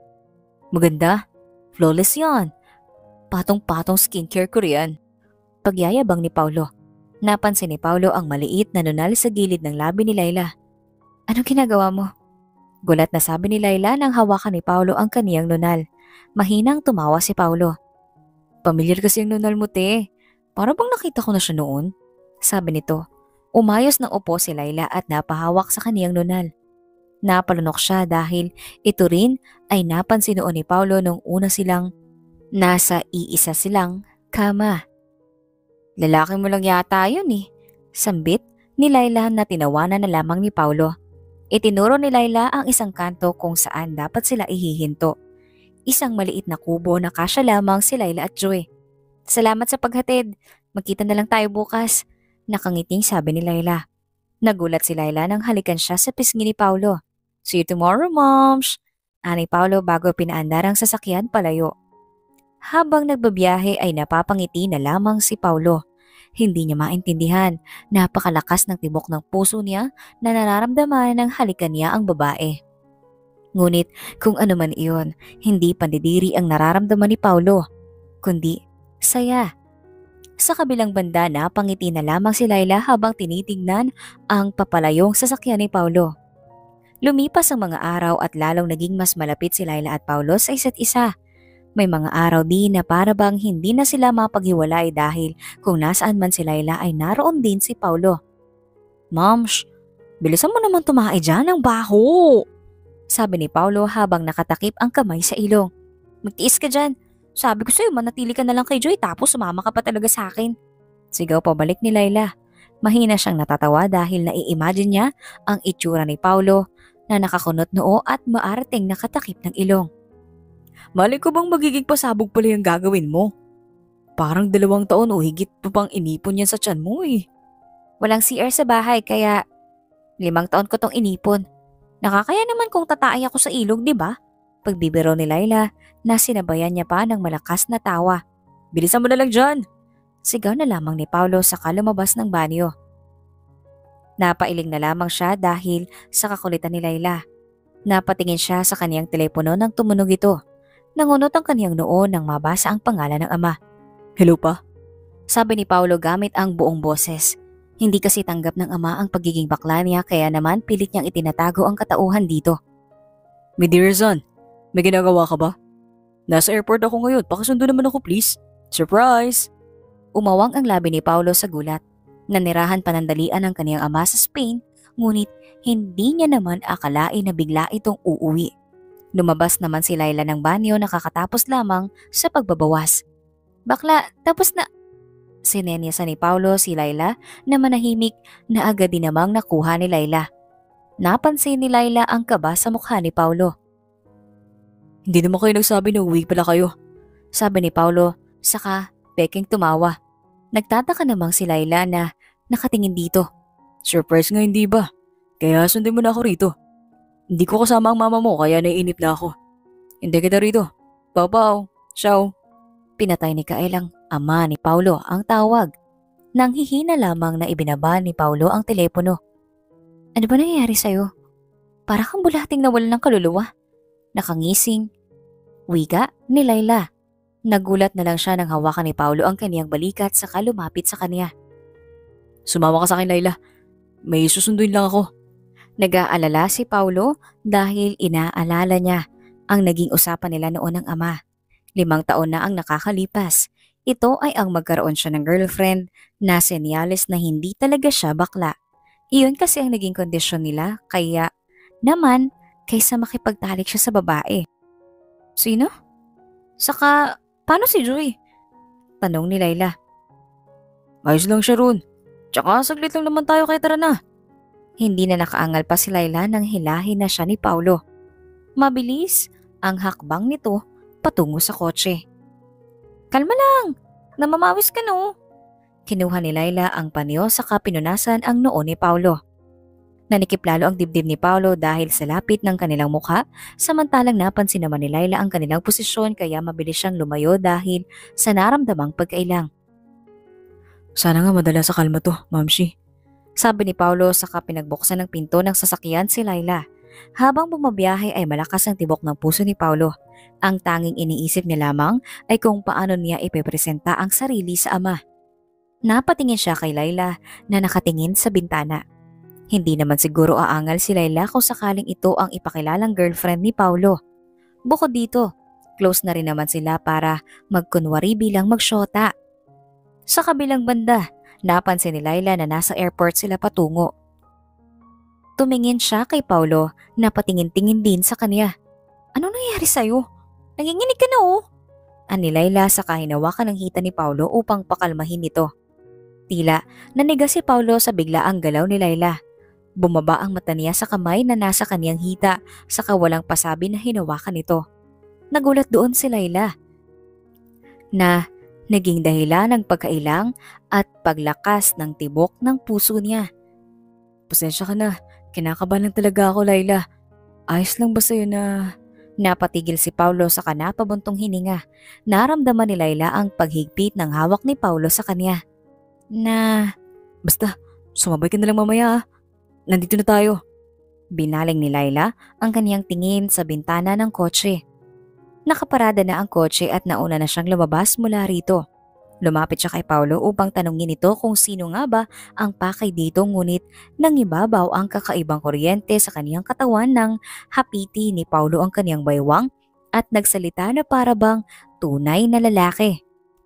Maganda. Flawless yan. Patong-patong skincare ko riyan. Pagyayabang ni Paulo. Napansin ni Paulo ang maliit na nunal sa gilid ng labi ni Laila. Anong ginagawa mo? Gulat na sabi ni Laila nang hawakan ni Paulo ang kaniyang nunal. Mahinang tumawa si Paulo. Pamilyar kasi ang nunal mo te. Para bang nakita ko na siya noon? Sabi nito. Umayos ng upo si Laila at napahawak sa kaniyang nunal. Napalunok siya dahil ito rin ay napansin noon ni Paulo nung una silang nasa iisa silang kama. Lalaki mo lang yata yun eh. Sambit ni Laila na tinawanan na lamang ni Paulo. Itinuro ni Laila ang isang kanto kung saan dapat sila ihihinto. Isang maliit na kubo na kasya lamang si Laila at Joy. Salamat sa paghatid. Magkita na lang tayo bukas. Nakangiting sabi ni Laila. Nagulat si Laila nang halikan siya sa pisngi ni Paulo. See you tomorrow, moms! Ani Paulo bago pinaandar ang sasakyan palayo. Habang nagbabiyahe ay napapangiti na lamang si Paulo. Hindi niya maintindihan, napakalakas ng tibok ng puso niya na nararamdaman ng halikan niya ang babae. Ngunit kung ano man iyon, hindi pandidiri ang nararamdaman ni Paulo, kundi saya. Sa kabilang banda napangiti na lamang si Laila habang tinitingnan ang papalayong sasakyan ni Paulo. Lumipas ang mga araw at lalong naging mas malapit si Laila at Paulo sa isa't isa. May mga araw din na para bang hindi na sila mapaghiwalay dahil kung nasaan man si Laila ay naroon din si Paulo. Moms, bilisan mo naman tumae dyan ang baho! Sabi ni Paulo habang nakatakip ang kamay sa ilong. Magtiis ka dyan. Sabi ko sa'yo manatili ka na lang kay Joy tapos sumama ka pa talaga sa akin. Sigaw pabalik ni Laila. Mahina siyang natatawa dahil nai-imagine niya ang itsura ni Paulo na nakakunot noo at maarating nakatakip ng ilong. Mali ko bang magiging pasabog pala yung gagawin mo? Parang 2 taon o higit pa pang inipon yan sa tiyan mo eh. Walang CR sa bahay kaya 5 taon ko tong inipon. Nakakaya naman kung tataay ako sa ilog, di ba? Pagbibiro ni Laila na sinabayan niya pa ng malakas na tawa. Bilisan mo na lang dyan! Sigaw na lamang ni Paulo saka lumabas ng banyo. Napailing na lamang siya dahil sa kakulitan ni Laila. Napatingin siya sa kaniyang telepono nang tumunog ito. Nangunot ang kaniyang noo nang mabasa ang pangalan ng ama. Hello pa? Sabi ni Paulo gamit ang buong boses. Hindi kasi tanggap ng ama ang pagiging bakla niya kaya naman pilit niyang itinatago ang katauhan dito. My dear son, may ginagawa ka ba? Nasa airport ako ngayon, pakasundo naman ako please. Surprise! Umawang ang labi ni Paulo sa gulat. Nanirahan panandalian ang kaniyang ama sa Spain, ngunit hindi niya naman akalain na bigla itong uuwi. Lumabas naman si Laila ng banyo nakakatapos lamang sa pagbabawas. Bakla, tapos na... Sinenyasan ni Paulo si Laila na manahimik na agad din namang nakuha ni Laila. Napansin ni Laila ang kaba sa mukha ni Paulo. Hindi naman kayo nagsabi na uwi pala kayo. Sabi ni Paulo, saka peking tumawa. Nagtataka namang si Laila na nakatingin dito. Surprise nga hindi ba? Kaya sundin mo na ako rito. Hindi ko kasama ang mama mo kaya naiinip na ako. Hindi kita rito. Pau-pau. Ciao. Pinatay ni Kael ang ama ni Paulo ang tawag. Nang hihina lamang na ibinaba ni Paulo ang telepono. Ano ba nangyayari sa'yo? Para kang bulating nawalan ng kaluluwa. Nakangising. Wika ni Laila. Nagulat na lang siya nang hawakan ni Paulo ang kaniyang balikat saka lumapit sa kanya. Sumama ka sa akin, Laila. May susunduin lang ako. Nag-aalala si Paulo dahil inaalala niya ang naging usapan nila noon ng ama. 5 taon na ang nakakalipas. Ito ay ang magkaroon siya ng girlfriend na senyales na hindi talaga siya bakla. Iyon kasi ang naging kondisyon nila kaya naman kaysa makipagtalik siya sa babae. Sino? Saka paano si Joy? Tanong ni Laila. Ayos lang siya ron. Tsaka saglit lang naman tayo kaya tara na. Hindi na nakaangal pa si Laila nang hilahin na siya ni Paulo. Mabilis ang hakbang nito patungo sa kotse. Kalma lang, namamawis ka no. Kinuha ni Laila ang panyo saka pinunasan ang noo ni Paulo. Nanikip lalo ang dibdib ni Paulo dahil sa lapit ng kanilang mukha, samantalang napansin naman ni Laila ang kanilang posisyon kaya mabilis siyang lumayo dahil sa naramdamang pagkailang. Sana nga madala sa kalma to, Mamshi. Sabi ni Paulo saka pinagbuksan ng pinto ng sasakyan si Laila. Habang bumabiyahe ay malakas ang tibok ng puso ni Paulo. Ang tanging iniisip niya lamang ay kung paano niya ipepresenta ang sarili sa ama. Napatingin siya kay Laila na nakatingin sa bintana. Hindi naman siguro aangal si Laila kung sakaling ito ang ipakilalang girlfriend ni Paulo. Bukod dito, close na rin naman sila para magkunwari bilang magsyota. Sa kabilang banda, napansin ni Laila na nasa airport sila patungo. Tumingin siya kay Paulo na patingin-tingin din sa kanya. Ano nangyari sa'yo? Nanginginig ka na oh. Ani Laila sa kahinawakan ng hita ni Paulo upang pakalmahin nito. Tila naniga si Paulo sa biglaang galaw ni Laila. Bumaba ang mata niya sa kamay na nasa kaniyang hita saka walang pasabi na hinawakan nito. Nagulat doon si Laila na naging dahilan ng pagkailang at paglakas ng tibok ng puso niya. Pasensya ka na. Kinakabahan lang talaga ako, Laila. Ayos lang ba sa'yo na... Napatigil si Paulo sa kanapabuntong hininga. Naramdaman ni Laila ang paghigpit ng hawak ni Paulo sa kanya. Basta, sumabay ka na lang mamaya ah. Nandito na tayo. Binaling ni Laila ang kaniyang tingin sa bintana ng kotse. Nakaparada na ang kotse at nauna na siyang lumabas mula rito. Lumapit siya kay Paulo upang tanungin ito kung sino nga ba ang pakay dito ngunit nangibabaw ang kakaibang kuryente sa kaniyang katawan nang hapiti ni Paulo ang kaniyang baywang at nagsalita na para bang tunay na lalaki.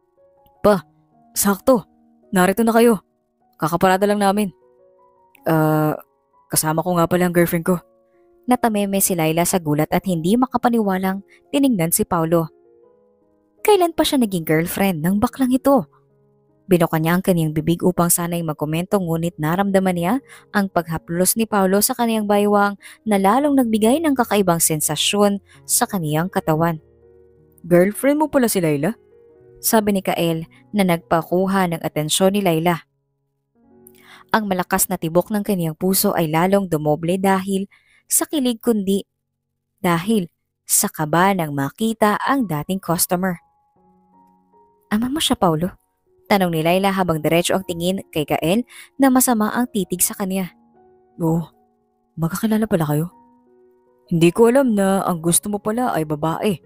Sakto. Narito na kayo. Kakaparada lang namin. Kasama ko nga pala ang girlfriend ko. Natameme si Laila sa gulat at hindi makapaniwalang tiningnan si Paulo. Kailan pa siya naging girlfriend ng baklang ito? Binuka niya ang kaniyang bibig upang sana'y magkomento ngunit naramdaman niya ang paghaplos ni Paulo sa kaniyang baywang na lalong nagbigay ng kakaibang sensasyon sa kaniyang katawan. Girlfriend mo pala si Laila? Sabi ni Kael na nagpakuha ng atensyon ni Laila. Ang malakas na tibok ng kaniyang puso ay lalong dumoble dahil sa kilig kundi dahil sa kaba ng makita ang dating customer. Ama mo siya, Paulo? Tanong ni Laila habang diretso ang tingin kay Kael na masama ang titig sa kanya. Oo, magkakilala pala kayo. Hindi ko alam na ang gusto mo pala ay babae.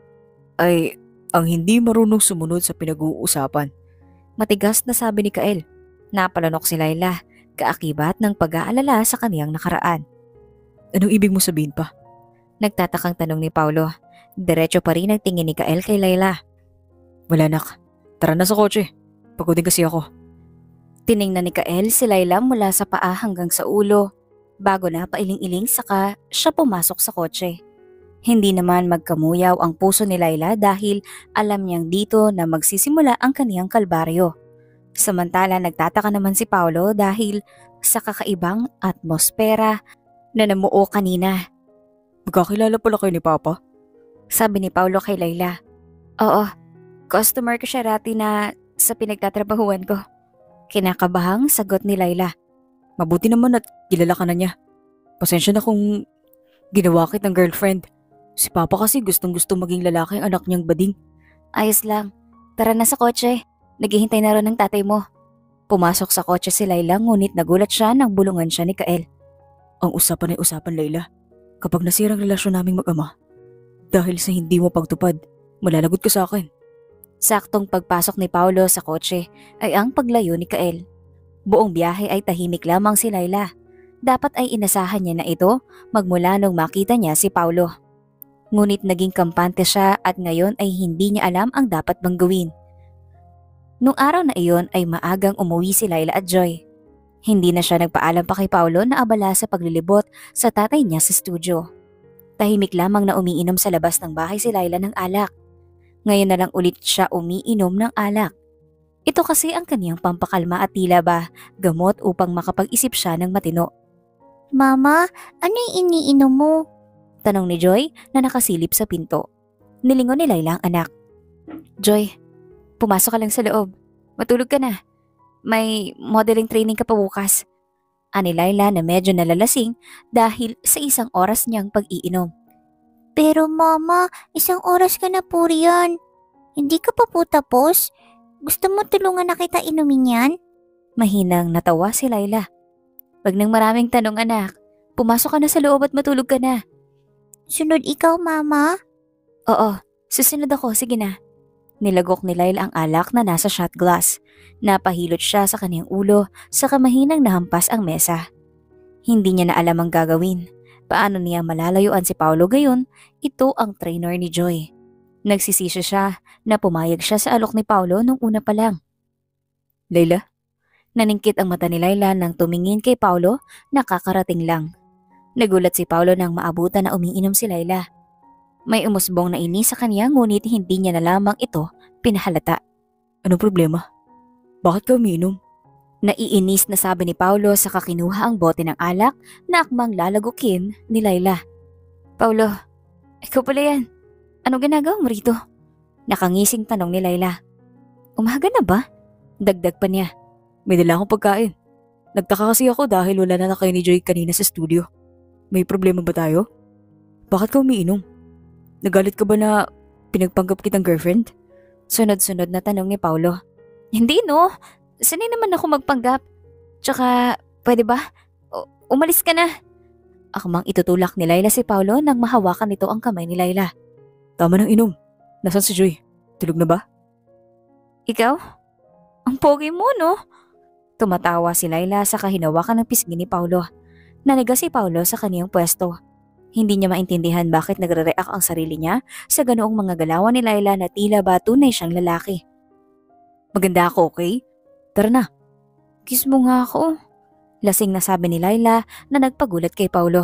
Ay, ang hindi marunong sumunod sa pinag-uusapan. Matigas na sabi ni Kael. Napalanok si Laila, kaakibat ng pag-aalala sa kaniyang nakaraan. Anong ibig mo sabihin pa? Nagtatakang tanong ni Paulo. Diretso pa rin ang tingin ni Kael kay Laila. Wala nak. Tara na sa kotse. Pagod din kasi ako. Tiningnan ni Kael si Laila mula sa paa hanggang sa ulo. Bago na pailing-iling saka siya pumasok sa kotse. Hindi naman magkamuyaw ang puso ni Laila dahil alam niyang dito na magsisimula ang kaniyang kalbaryo. Samantala nagtataka naman si Paulo dahil sa kakaibang atmosfera na namuo kanina. Magkakilala pala kayo ni Papa? Sabi ni Paulo kay Laila. Oo, customer ko siya rati na sa pinagtatrabahuan ko. Kinakabahang sagot ni Laila. Mabuti naman at kilala ka na niya. Pasensya na kung ginawa kitang girlfriend. Si Papa kasi gustong-gusto maging lalaki ang anak niyang bading. Ayos lang. Tara na sa kotse. Naghihintay na ron ng tatay mo. Pumasok sa kotse si Laila ngunit nagulat siya nang bulungan siya ni Kael. Ang usapan ay usapan, Laila. Kapag nasirang relasyon naming mag-ama, dahil sa hindi mo pagtupad, malalagot ka sa akin. Saktong pagpasok ni Paulo sa kotse ay ang paglayo ni Kael. Buong biyahe ay tahimik lamang si Laila. Dapat ay inasahan niya na ito magmula nung makita niya si Paulo. Ngunit naging kampante siya at ngayon ay hindi niya alam ang dapat bang gawin. Nung araw na iyon ay maagang umuwi si Laila at Joy. Hindi na siya nagpaalam pa kay Paulo na abala sa paglilibot sa tatay niya sa studio. Tahimik lamang na umiinom sa labas ng bahay si Laila ng alak. Ngayon na lang ulit siya umiinom ng alak. Ito kasi ang kaniyang pampakalma at tila ba gamot upang makapag-isip siya ng matino. Mama, ano yung iniinom mo? Tanong ni Joy na nakasilip sa pinto. Nilingon ni Layla ang anak. Joy, pumasok ka lang sa loob. Matulog ka na. May modeling training ka pa bukas. Ani Layla na medyo nalalasing dahil sa isang oras niyang pag-iinom. Pero mama, 1 oras ka na po riyan. Hindi ka pa po tapos? Gusto mo tulungan na kita inumin yan? Mahinang natawa si Layla. Wag nang maraming tanong anak. Pumasok ka na sa loob at matulog ka na. Sunod ikaw, mama? Oo, susunod ako. Sige na. Nilagok ni Layla ang alak na nasa shot glass. Napahilot siya sa kanyang ulo saka mahinang nahampas ang mesa. Hindi niya na alam ang gagawin. Paano niya malalayuan si Paulo gayon? Ito ang trainer ni Joy. Nagsisisi siya na pumayag siya sa alok ni Paulo nung una pa lang. Layla? Naningkit ang mata ni Layla nang tumingin kay Paulo na kakarating lang. Nagulat si Paulo nang maabutan na umiinom si Layla. May umusbong na inis sa kanya ngunit hindi niya na lamang ito pinahalata. Anong problema? Bakit ka umiinom? Naiinis na sabi ni Paulo sa kakinuha ang bote ng alak na akmang lalagukin ni Layla. Paulo, ikaw pala yan. Ano ginagawa mo rito? Nakangising tanong ni Layla. Umaga na ba? Dagdag pa niya. May dala akong pagkain. Nagtaka kasi ako dahil wala na kayo ni Joy kanina sa studio. May problema ba tayo? Bakit ka umiinom? Nagalit ka ba na pinagpanggap kitang girlfriend? Sunod-sunod na tanong ni Paulo. Hindi no, sanay naman ako magpanggap. Tsaka, pwede ba? Umalis ka na. Akmang itutulak ni Layla si Paulo nang mahawakan nito ang kamay ni Layla. Tama ng inom. Nasaan si Joy? Tulog na ba? Ikaw? Ang pogi mo no? Tumatawa si Layla sa kahinawakan ng pisngi ni Paulo. Naniga si Paulo sa kaniyang pwesto. Hindi niya maintindihan bakit nagre-react ang sarili niya sa ganoong mga galawan ni Layla na tila ba tunay siyang lalaki. Maganda ako, okay? Tara na. Kiss mo nga ako. Lasing na sabi ni Layla na nagpagulat kay Paulo.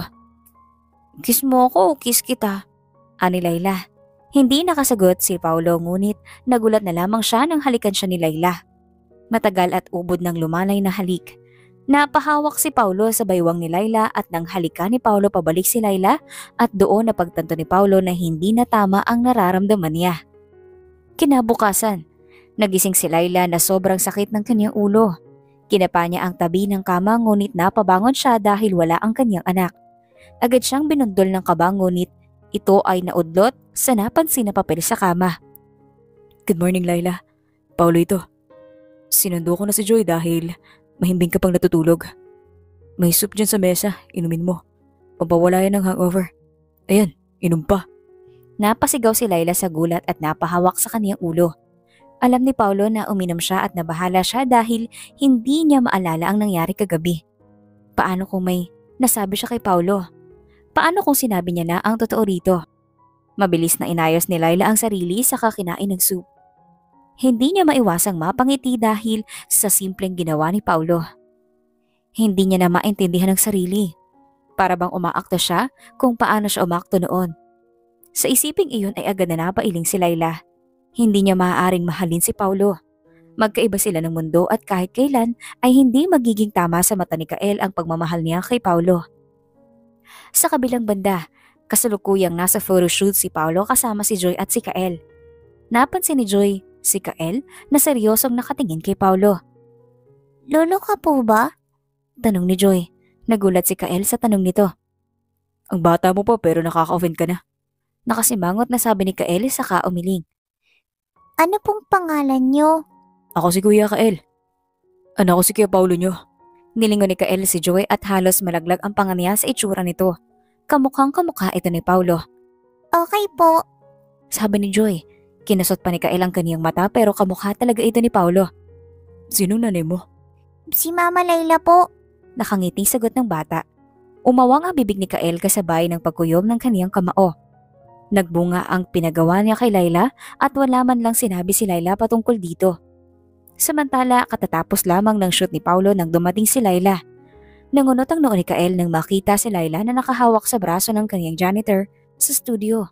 Kiss mo ako o kiss kita? Ani Layla. Hindi nakasagot si Paulo ngunit nagulat na lamang siya nang halikan siya ni Layla. Matagal at ubod ng lumanay na halik. Napahawak si Paulo sa baywang ni Layla at nang halika ni Paulo pabalik si Layla at doon napagtanto ni Paulo na hindi na tama ang nararamdaman niya. Kinabukasan, nagising si Layla na sobrang sakit ng kanyang ulo. Kinapa niya ang tabi ng kama ngunit napabangon siya dahil wala ang kanyang anak. Agad siyang binundol ng kaba ngunit ito ay naudlot sa napansin na papel sa kama. Good morning, Layla. Paulo ito. Sinundo ko na si Joy dahil mahimbing ka pang natutulog. May soup dyan sa mesa, inumin mo. Pampawala yan ng hangover. Ayan, inom pa. Napasigaw si Layla sa gulat at napahawak sa kaniyang ulo. Alam ni Paulo na uminom siya at nabahala siya dahil hindi niya maalala ang nangyari kagabi. Paano kung may nasabi siya kay Paulo? Paano kung sinabi niya na ang totoo rito? Mabilis na inayos ni Layla ang sarili sa kakinain ng soup. Hindi niya maiwasang mapangiti dahil sa simpleng ginawa ni Paulo. Hindi niya na maintindihan ang sarili. Para bang umaakto siya kung paano siya umakto noon. Sa isiping iyon ay agad na napailing si Layla. Hindi niya maaaring mahalin si Paulo. Magkaiba sila ng mundo at kahit kailan ay hindi magiging tama sa mata ni Kael ang pagmamahal niya kay Paulo. Sa kabilang banda, kasalukuyang nasa photoshoot si Paulo kasama si Joy at si Kael. Napansin ni Joy si Kael na seryosong nakatingin kay Paulo. Lolo ka po ba? Tanong ni Joy. Nagulat si Kael sa tanong nito. Ang bata mo pa pero nakaka-offend ka na. Nakasimangot na sabi ni Kael saka umiling. Ano pong pangalan niyo? Ako si Kuya Kael. Anak ko si Kuya Paulo nyo. Nilingon ni Kael si Joy at halos malaglag ang panga niya sa itsura nito. Kamukhang kamukha ito ni Paulo. Okay po. Sabi ni Joy. Kinasot pa ni Kael ang kaniyang mata pero kamukha talaga ito ni Paulo. Sinong nanay mo? Si Mama Layla po. Nakangiting sagot ng bata. Umawang ang bibig ni Kael kasabay ng pagkuyom ng kaniyang kamao. Nagbunga ang pinagawa niya kay Layla at wala man lang sinabi si Layla patungkol dito. Samantala, katatapos lamang ng shoot ni Paulo nang dumating si Layla. Nangunot ang noo ni Kael nang makita si Layla na nakahawak sa braso ng kaniyang janitor sa studio.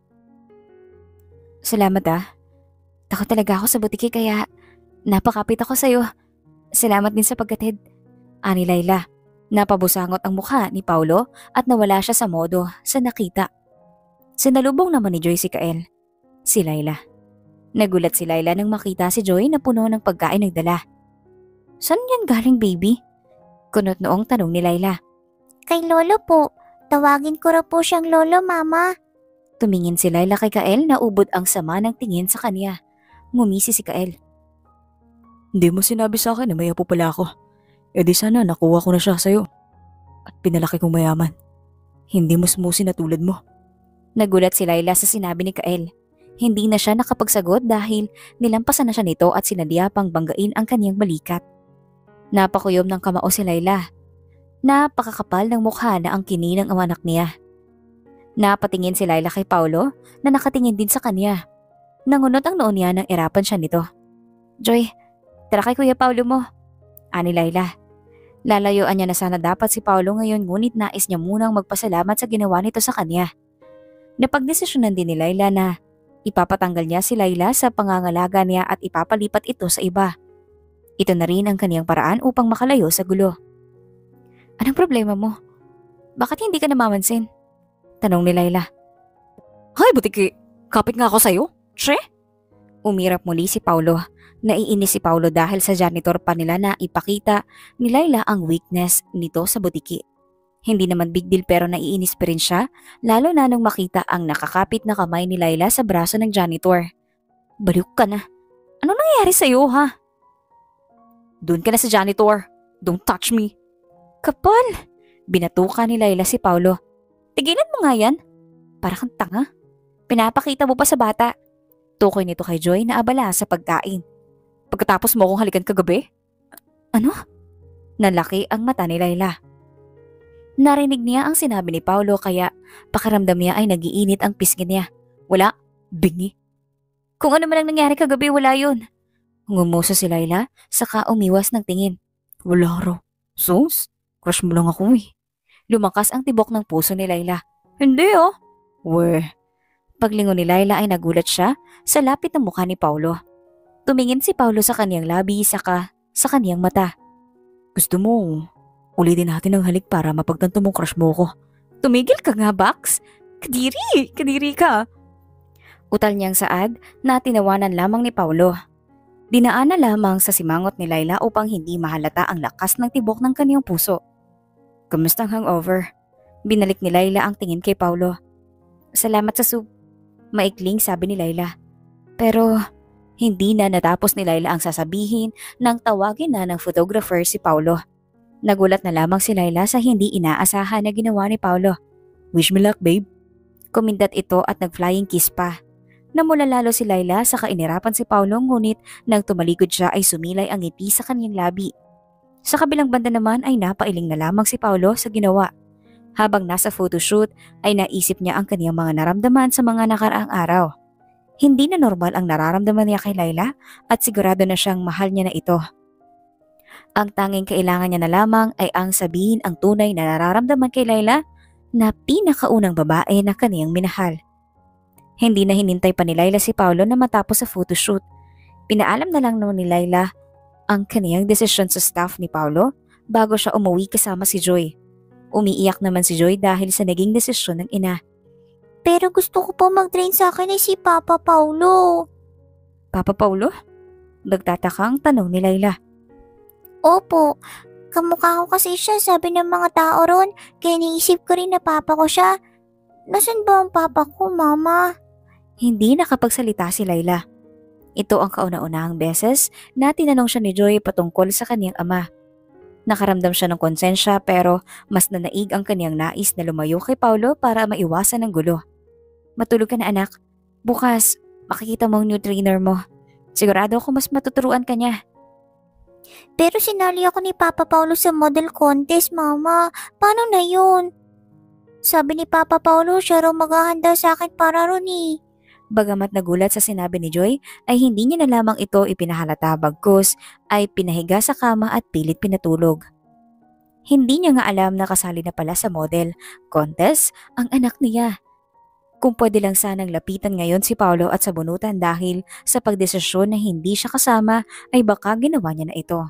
Salamat ah. Takot talaga ako sa butiki kaya napakapit ako sa'yo. Salamat din sa pagkatid. Ani Layla. Napabusangot ang mukha ni Paulo at nawala siya sa modo sa nakita. Sinalubong naman ni Joy si Kael. Si Laila. Nagulat si Laila nang makita si Joy na puno ng pagkain ng dala. Saan yan galing, baby? Kunot noong tanong ni Laila. Kay Lolo po. Tawagin ko raw po siyang Lolo, Mama. Tumingin si Laila kay Kael na ubod ang sama ng tingin sa kanya. Ngumisi si Kael. Hindi mo sinabi sa akin na may apo pala ako. E di sana nakuha ko na siya sa'yo. At pinalaki kong mayaman. Hindi mo smusi na tulad mo. Nagulat si Laila sa sinabi ni Kael. Hindi na siya nakapagsagot dahil nilampasan na siya nito at sinadya pang banggain ang kaniyang balikat. Napakuyom ng kamao si Laila. Napakakapal ng mukha na ang kini ng anak niya. Napatingin si Laila kay Paulo na nakatingin din sa kanya. Nangunot ang noon niya nang irapan siya nito. Joy, tara kay Kuya Paulo mo. Ani Laila. Lalayuan niya na sana dapat si Paulo ngayon ngunit nais niya munang magpasalamat sa ginawa nito sa kanya. Napagdesisyonan din ni Laila na ipapatanggal niya si Laila sa pangangalaga niya at ipapalipat ito sa iba. Ito na rin ang kaniyang paraan upang makalayo sa gulo. Anong problema mo? Bakit hindi ka namamansin? Tanong ni Laila. Hay, butiki. Kapit nga ako sa'yo. Che? Umirap muli si Paulo. Naiinis si Paulo dahil sa janitor pa nila na ipakita ni Laila ang weakness nito sa butiki. Hindi naman big deal pero naiinis pa rin siya, lalo na nung makita ang nakakapit na kamay ni Laila sa braso ng janitor. Baliw ka na. Anong nangyayari sa'yo, ha? Doon ka na sa janitor. Don't touch me. Kapal! Binatuka ni Laila si Paulo. Tigilan mo nga yan. Para kang tanga. Pinapakita mo pa sa bata. Tukoy nito kay Joy na abala sa pagkain. Pagkatapos mo akong halikan kagabi? Ano? Nalaki ang mata ni Laila. Narinig niya ang sinabi ni Paulo kaya pakiramdam niya ay nagiinit ang pisngi niya. Wala, bingi. Kung ano man ang nangyari kagabi, wala yun. Ngumuso si Laila, saka umiwas ng tingin. Wala raw. Sus, crush mo lang ako eh. Lumakas ang tibok ng puso ni Laila. Hindi oh. Weh. Paglingon ni Laila ay nagulat siya sa lapit ng mukha ni Paulo. Tumingin si Paulo sa kaniyang labi saka sa kaniyang mata. Gusto mo, ulitin natin ang halik para mapagtanto mong crush mo ko. Tumigil ka nga, Bax. Kadiri ka. Utal niyang saad na tinawanan lamang ni Paulo. Dinaan na lamang sa simangot ni Laila upang hindi mahalata ang lakas ng tibok ng kaniyang puso. Kamusta ang hangover? Binalik ni Laila ang tingin kay Paulo. Salamat sa soup. Maikling sabi ni Laila. Pero hindi na natapos ni Laila ang sasabihin nang tawagin na ng photographer si Paulo. Nagulat na lamang si Laila sa hindi inaasahan na ginawa ni Paulo. Wish me luck, babe. Kumindat ito at nag-flying kiss pa. Namula lalo si Laila sa kainirapan si Paulo ngunit nang tumalikod siya ay sumilay ang ngiti sa kanyang labi. Sa kabilang banda naman ay napailing na lamang si Paulo sa ginawa. Habang nasa photoshoot ay naisip niya ang kaniyang mga naramdaman sa mga nakaraang araw. Hindi na normal ang nararamdaman niya kay Laila at sigurado na siyang mahal niya na ito. Ang tanging kailangan niya na lamang ay ang sabihin ang tunay na nararamdaman kay Laila na pinakaunang babae na kaniyang minahal. Hindi na hinintay pa ni Laila si Paulo na matapos sa photoshoot. Pinaalam na lang noon ni Laila ang kaniyang desisyon sa staff ni Paulo bago siya umuwi kasama si Joy. Umiiyak naman si Joy dahil sa naging desisyon ng ina. Pero gusto ko po mag-train sa akin ay si Papa Paulo. Papa Paulo? Nagtatakang tanong ni Laila. Opo, kamukha ko kasi siya sabi ng mga tao ron, kaya niisip ko rin na papa ko siya. Nasaan ba ang papa ko, Mama? Hindi nakapagsalita si Laila. Ito ang kauna-unahang beses na tinanong siya ni Joy patungkol sa kaniyang ama. Nakaramdam siya ng konsensya pero mas nanaig ang kaniyang nais na lumayo kay Paulo para maiwasan ang gulo. Matulog ka na anak. Bukas, makikita mo ang new trainer mo. Sigurado ako mas matuturuan ka niya. Pero sinali ako ni Papa Paulo sa model contest, Mama. Paano na yun? Sabi ni Papa Paulo siya raw maghahanda sa akin para ron eh. Bagamat nagulat sa sinabi ni Joy, ay hindi niya na lamang ito ipinahalata bagkus ay pinahiga sa kama at pilit pinatulog. Hindi niya nga alam na kasali na pala sa model contest ang anak niya. Kung pwede lang sanang lapitan ngayon si Paulo at sabunutan dahil sa pagdesisyon na hindi siya kasama ay baka ginawa niya na ito.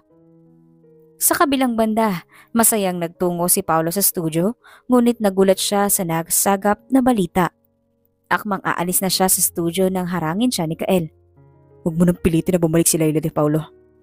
Sa kabilang banda, masayang nagtungo si Paulo sa studio ngunit nagulat siya sa nagsagap na balita. Akmang aalis na siya sa studio nang harangin siya ni Kael. Huwag mo nang pilitin na bumalik si Layla de Paulo.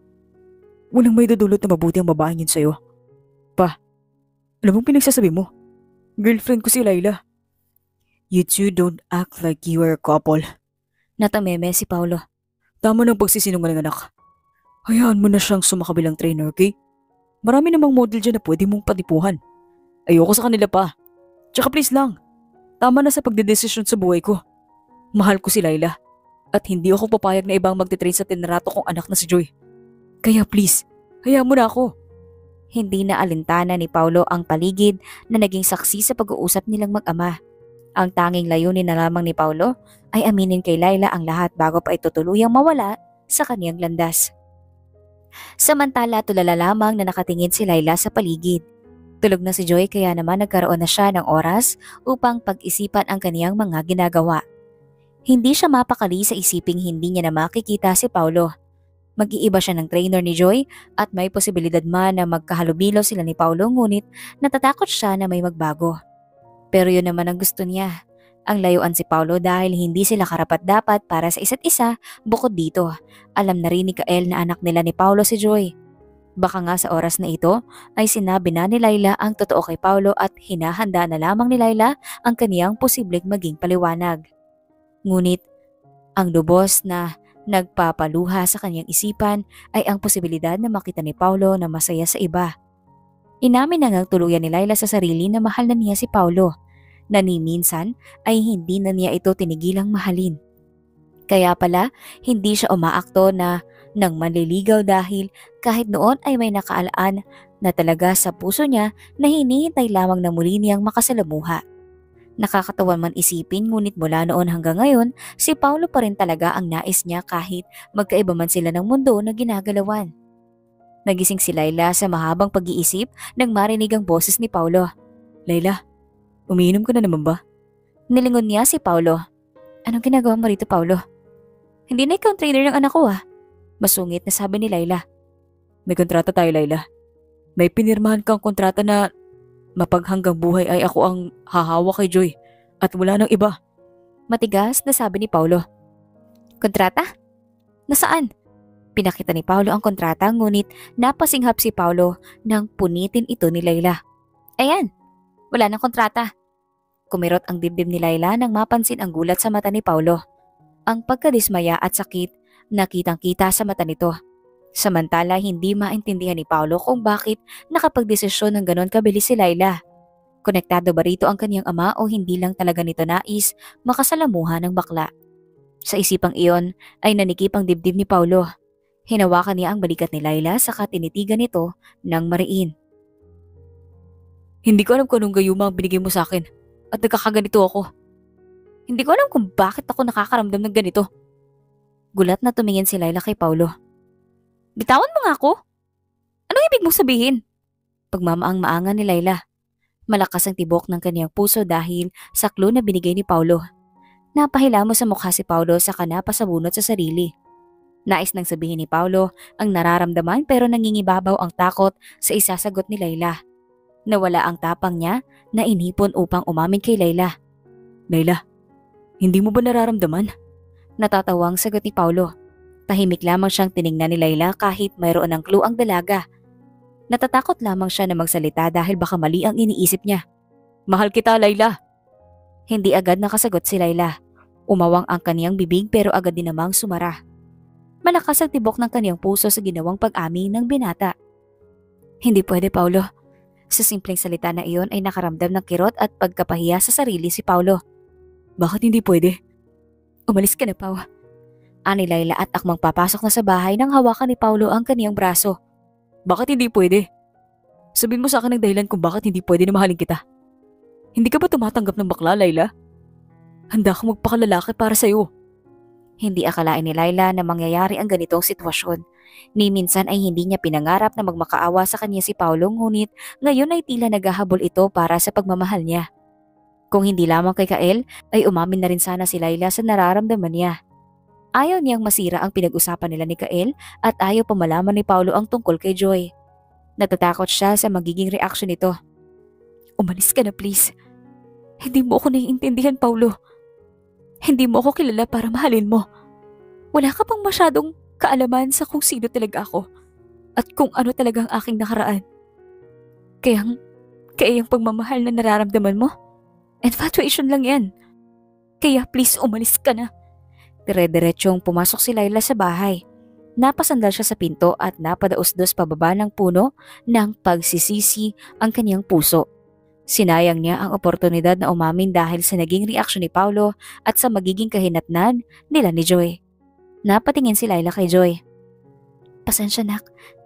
Walang may dudulot na mabuti ang babaeng yun sa'yo. Pa, alam mong pinagsasabi mo? Girlfriend ko si Layla. You two don't act like you are a couple. Natameme si Paulo. Tama ng pagsisinungaling anak. Hayaan mo na siyang sumakabilang trainer, okay? Marami namang model dyan na pwede mong patipuhan. Ayoko sa kanila pa. Tsaka please lang. Tama na sa pagdedesisyon sa buhay ko. Mahal ko si Layla. At hindi ako papayag na ibang magtitrain sa tinrato kong anak na si Joy. Kaya please, hayaan mo na ako. Hindi na alintana ni Paulo ang paligid na naging saksi sa pag-uusap nilang mag-ama. Ang tanging layunin na lamang ni Paulo ay aminin kay Layla ang lahat bago pa ito tuluyang mawala sa kaniyang landas. Samantala tulala lamang na nakatingin si Layla sa paligid. Tulog na si Joy kaya naman nagkaroon na siya ng oras upang pag-isipan ang kaniyang mga ginagawa. Hindi siya mapakali sa isiping hindi niya na makikita si Paulo. Mag-iiba siya ng trainer ni Joy at may posibilidad man na magkahalubilo sila ni Paulo ngunit natatakot siya na may magbago. Pero yun naman ang gusto niya. Ang layuan si Paulo dahil hindi sila karapat-dapat para sa isa't isa bukod dito. Alam na rin ni Kael na anak nila ni Paulo si Joy. Baka nga sa oras na ito ay sinabi na ni Layla ang totoo kay Paulo at hinahanda na lamang ni Layla ang kaniyang posibleng maging paliwanag. Ngunit ang lubos na nagpapaluha sa kanyang isipan ay ang posibilidad na makita ni Paulo na masaya sa iba. Inamin na ngang tuluyan ni Layla sa sarili na mahal na niya si Paulo, na ni minsan ay hindi na niya ito tinigilang mahalin. Kaya pala hindi siya umaakto na nang manliligaw dahil kahit noon ay may nakaalaan na talaga sa puso niya na hinihintay lamang na muli niyang makasalamuha. Nakakatawa man isipin ngunit mula noon hanggang ngayon, si Paulo pa rin talaga ang nais niya kahit magkaiba man sila ng mundo na ginagalawan. Nagising si Layla sa mahabang pag-iisip nang marinig ang boses ni Paulo. Layla, umiinom ka na naman ba? Nilingon niya si Paulo. Anong ginagawa mo rito, Paulo? Hindi na ikaw ang trainer ng anak ko Masungit na sabi ni Layla. May kontrata tayo, Layla. May pinirmahan kang kontrata na mapaghanggang buhay ay ako ang hahawa kay Joy at wala nang iba. Matigas na sabi ni Paulo. Kontrata? Nasaan? Pinakita ni Paulo ang kontrata ngunit napasinghap si Paulo nang punitin ito ni Layla. Ayan, wala nang kontrata. Kumirot ang dibdib ni Layla nang mapansin ang gulat sa mata ni Paulo. Ang pagkadismaya at sakit nakitang-kita sa mata nito. Samantala hindi maintindihan ni Paulo kung bakit nakapagdesisyon ng ganon kabilis si Layla. Konektado ba rito ang kaniyang ama o hindi lang talaga nito nais makasalamuha ng bakla? Sa isipang iyon ay nanikip ang dibdib ni Paulo. Hinawakan niya ang balikat ni Layla saka tinitigan nito ng mariin. Hindi ko alam kung anong gayuma ang binigay mo sa akin at nagkakaganito ako. Hindi ko alam kung bakit ako nakakaramdam ng ganito. Gulat na tumingin si Layla kay Paulo. Bitawan mo nga ako? Anong ibig mong sabihin? Pagmamaang-maangan ni Layla. Malakas ang tibok ng kaniyang puso dahil sa clue na binigay ni Paulo. Napahilamos sa mukha si Paulo saka napasabunot sa sarili. Nais nang sabihin ni Paulo ang nararamdaman pero nangingibabaw ang takot sa isasagot ni Layla. Nawala ang tapang niya na inipon upang umamin kay Layla. Layla, hindi mo ba nararamdaman? Natatawang sagot ni Paulo. Tahimik lamang siyang tiningnan ni Layla kahit mayroon ng clue ang dalaga. Natatakot lamang siya na magsalita dahil baka mali ang iniisip niya. Mahal kita, Layla. Hindi agad nakasagot si Layla. Umawang ang kaniyang bibig pero agad din namang sumara. Malakas ang tibok ng kaniyang puso sa ginawang pag-amin ng binata. Hindi pwede, Paulo. Sa simpleng salita na iyon ay nakaramdam ng kirot at pagkapahiya sa sarili si Paulo. Bakit hindi pwede? Umalis ka na, Pau. Ani Layla at akmang papasok na sa bahay nang hawakan ni Paulo ang kaniyang braso. Bakit hindi pwede? Sabihin mo sa akin ang dahilan kung bakit hindi pwede na mahalin kita. Hindi ka ba tumatanggap ng bakla, Layla? Handa akong magpakalalaki para sa'yo. Hindi akalain ni Layla na mangyayari ang ganitong sitwasyon. Ni minsan ay hindi niya pinangarap na magmakaawa sa kanya si Paulo ngunit ngayon ay tila naghahabol ito para sa pagmamahal niya. Kung hindi lamang kay Kael ay umamin na rin sana si Layla sa nararamdaman niya. Ayaw niyang masira ang pinag-usapan nila ni Kael at ayaw pa malaman ni Paulo ang tungkol kay Joy. Natatakot siya sa magiging reaksyon nito. Umalis ka na please. Hindi mo ako naiintindihan, Paulo. Hindi mo ako kilala para mahalin mo. Wala ka pang masyadong kaalaman sa kung sino talaga ako at kung ano talagang aking nakaraan. Kaya yung pagmamahal na nararamdaman mo, infatuation lang yan. Kaya please umalis ka na. Dire-diretsyong pumasok si Layla sa bahay. Napasandal siya sa pinto at napadaos-dos pababa ng puno ng pagsisisi ang kanyang puso. Sinayang niya ang oportunidad na umamin dahil sa naging reaksyon ni Paulo at sa magiging kahinatnan nila ni Joy. Napatingin si Layla kay Joy. Pasensya nak.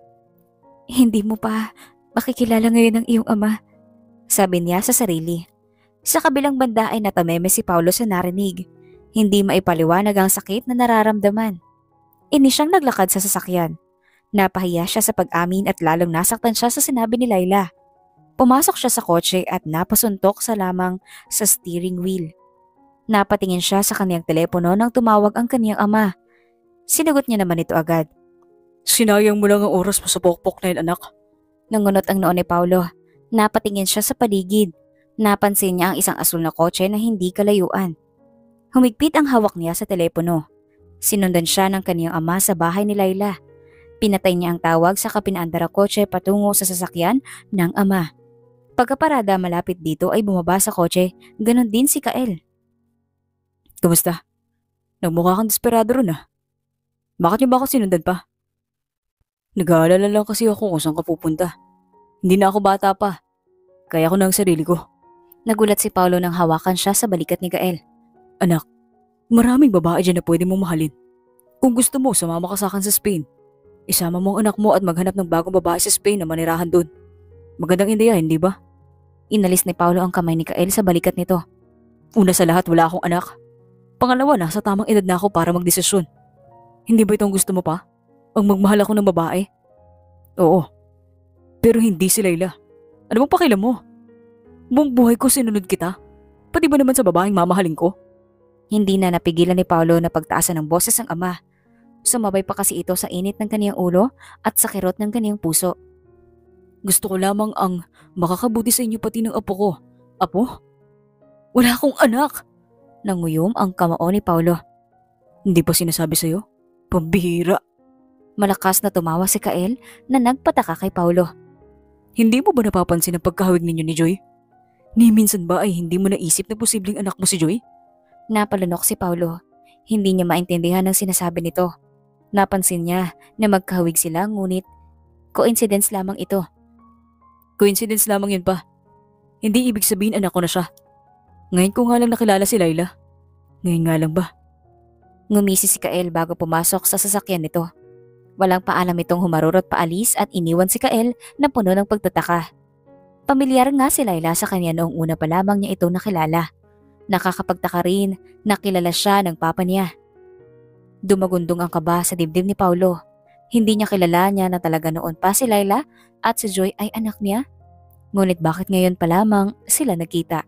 Hindi mo pa makikilala ngayon ang iyong ama. Sabi niya sa sarili. Sa kabilang banda ay natameme si Paulo sa narinig. Hindi maipaliwanag ang sakit na nararamdaman. Inis siyang naglakad sa sasakyan. Napahiya siya sa pag-amin at lalong nasaktan siya sa sinabi ni Layla. Pumasok siya sa kotse at napasuntok sa lamang sa steering wheel. Napatingin siya sa kanyang telepono nang tumawag ang kanyang ama. Sinagot niya naman ito agad. Sinayang mo lang ang oras mo sa pokpok na yun, anak. Nangunot ang noo ni Paulo. Napatingin siya sa paligid. Napansin niya ang isang asul na kotse na hindi kalayuan. Humigpit ang hawak niya sa telepono. Sinundan siya ng kaniyang ama sa bahay ni Layla. Pinatay niya ang tawag sa kapinaandar kotse patungo sa sasakyan ng ama. Pagkaparada malapit dito ay bumaba sa kotse, ganon din si Kael. Kumusta? Nagmukha kang desperado ron ah. Bakit niyo ba ako sinundan pa? Nag-aalala lang kasi ako kung saan ka pupunta. Hindi na ako bata pa. Kaya ko na ang sarili ko. Nagulat si Paulo nang hawakan siya sa balikat ni Kael. Anak, maraming babae dyan na pwede mong mahalin. Kung gusto mo, sumama ka sa akin sa Spain. Isama mo ang anak mo at maghanap ng bagong babae sa Spain na manirahan doon. Magandang ideya, hindi ba? Inalis ni Paulo ang kamay ni Kael sa balikat nito. Una sa lahat, wala akong anak. Pangalawa, nasa tamang edad na ako para magdesisyon. Hindi ba itong gusto mo pa? Ang magmahal ako ng babae? Oo. Pero hindi si Layla. Ano bang pakialam mo? Buong buhay ko sinunod kita. Pati ba naman sa babaeng mamahalin ko? Hindi na napigilan ni Paulo na pagtaasan ng boses ng ama. Sumabay pa kasi ito sa init ng kaniyang ulo at sa kirot ng kaniyang puso. Gusto ko lamang ang makakabuti sa inyo pati ng apo ko. Apo? Wala akong anak! Nanguyom ang kamao ni Paulo. Hindi pa sinasabi sa'yo? Pambihira! Malakas na tumawa si Kael na nagpataka kay Paulo. Hindi mo ba napapansin ang pagkahawig ninyo ni Joy? Ni minsan ba ay hindi mo naisip na posibleng anak mo si Joy? Napalunok si Paulo. Hindi niya maintindihan ang sinasabi nito. Napansin niya na magkahawig sila ngunit coincidence lamang ito. Coincidence lamang yun pa. Hindi ibig sabihin anak ko na siya. Ngayon ko nga lang nakilala si Layla. Ngayon nga lang ba? Ngumisi si Kael bago pumasok sa sasakyan nito. Walang paalam itong humarurot paalis at iniwan si Kael na puno ng pagtataka. Pamilyar nga si Layla sa kanya noong una pa lamang niya ito nakilala. Nakakapagtaka rin na kilala siya ng papa niya. Dumagundong ang kaba sa dibdib ni Paulo. Hindi niya kilala niya na talaga noon pa si Layla at si Joy ay anak niya. Ngunit bakit ngayon pa lamang sila nagkita?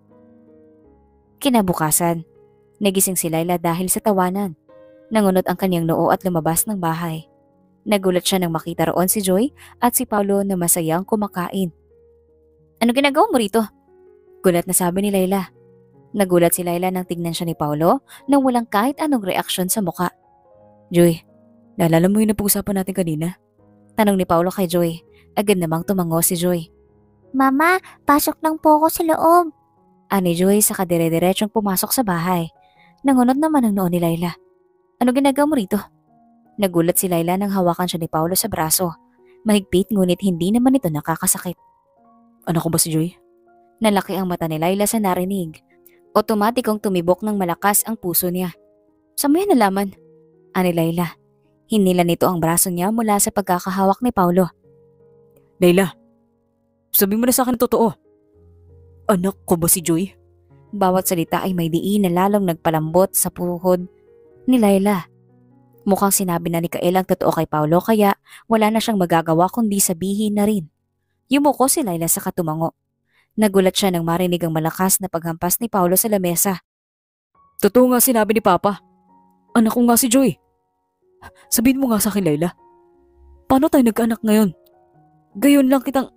Kinabukasan, nagising si Layla dahil sa tawanan. Nangunot ang kanyang noo at lumabas ng bahay. Nagulat siya nang makita roon si Joy at si Paulo na masayang kumakain. Ano ginagawa mo rito? Gulat na sabi ni Layla. Nagulat si Layla nang tignan siya ni Paulo nang walang kahit anong reaksyon sa muka. Joy, naalala mo yung napag-usapan natin kanina? Tanong ni Paulo kay Joy. Agad namang tumango si Joy. Mama, pasok lang po ako sa loob. Ani Joy sa kadire-diretsong pumasok sa bahay. Nangunod naman ang noo ni Layla. Ano ginagawa mo rito? Nagulat si Layla nang hawakan siya ni Paulo sa braso. Mahigpit ngunit hindi naman ito nakakasakit. Anak ko ba si Joy? Nalaki ang mata ni Layla sa narinig. Otomatikong tumibok ng malakas ang puso niya. Saan mo yan nalaman? Ani Layla. Hinila nito ang braso niya mula sa pagkakahawak ni Paulo. Layla, sabi mo na sa akin ang totoo. Anak ko ba si Joy? Bawat salita ay may diin na lalong nagpalambot sa puhod ni Layla. Mukhang sinabi na ni Kael ang totoo kay Paulo kaya wala na siyang magagawa kundi sabihin na rin. Yumuko si Layla sa katumango. Nagulat siya nang marinig ang malakas na paghampas ni Paulo sa lamesa. Totoo nga sinabi ni Papa. Anak ko nga si Joy. Sabihin mo nga sa akin, Layla. Paano tayo nagkaanak ngayon? Ngayon lang kita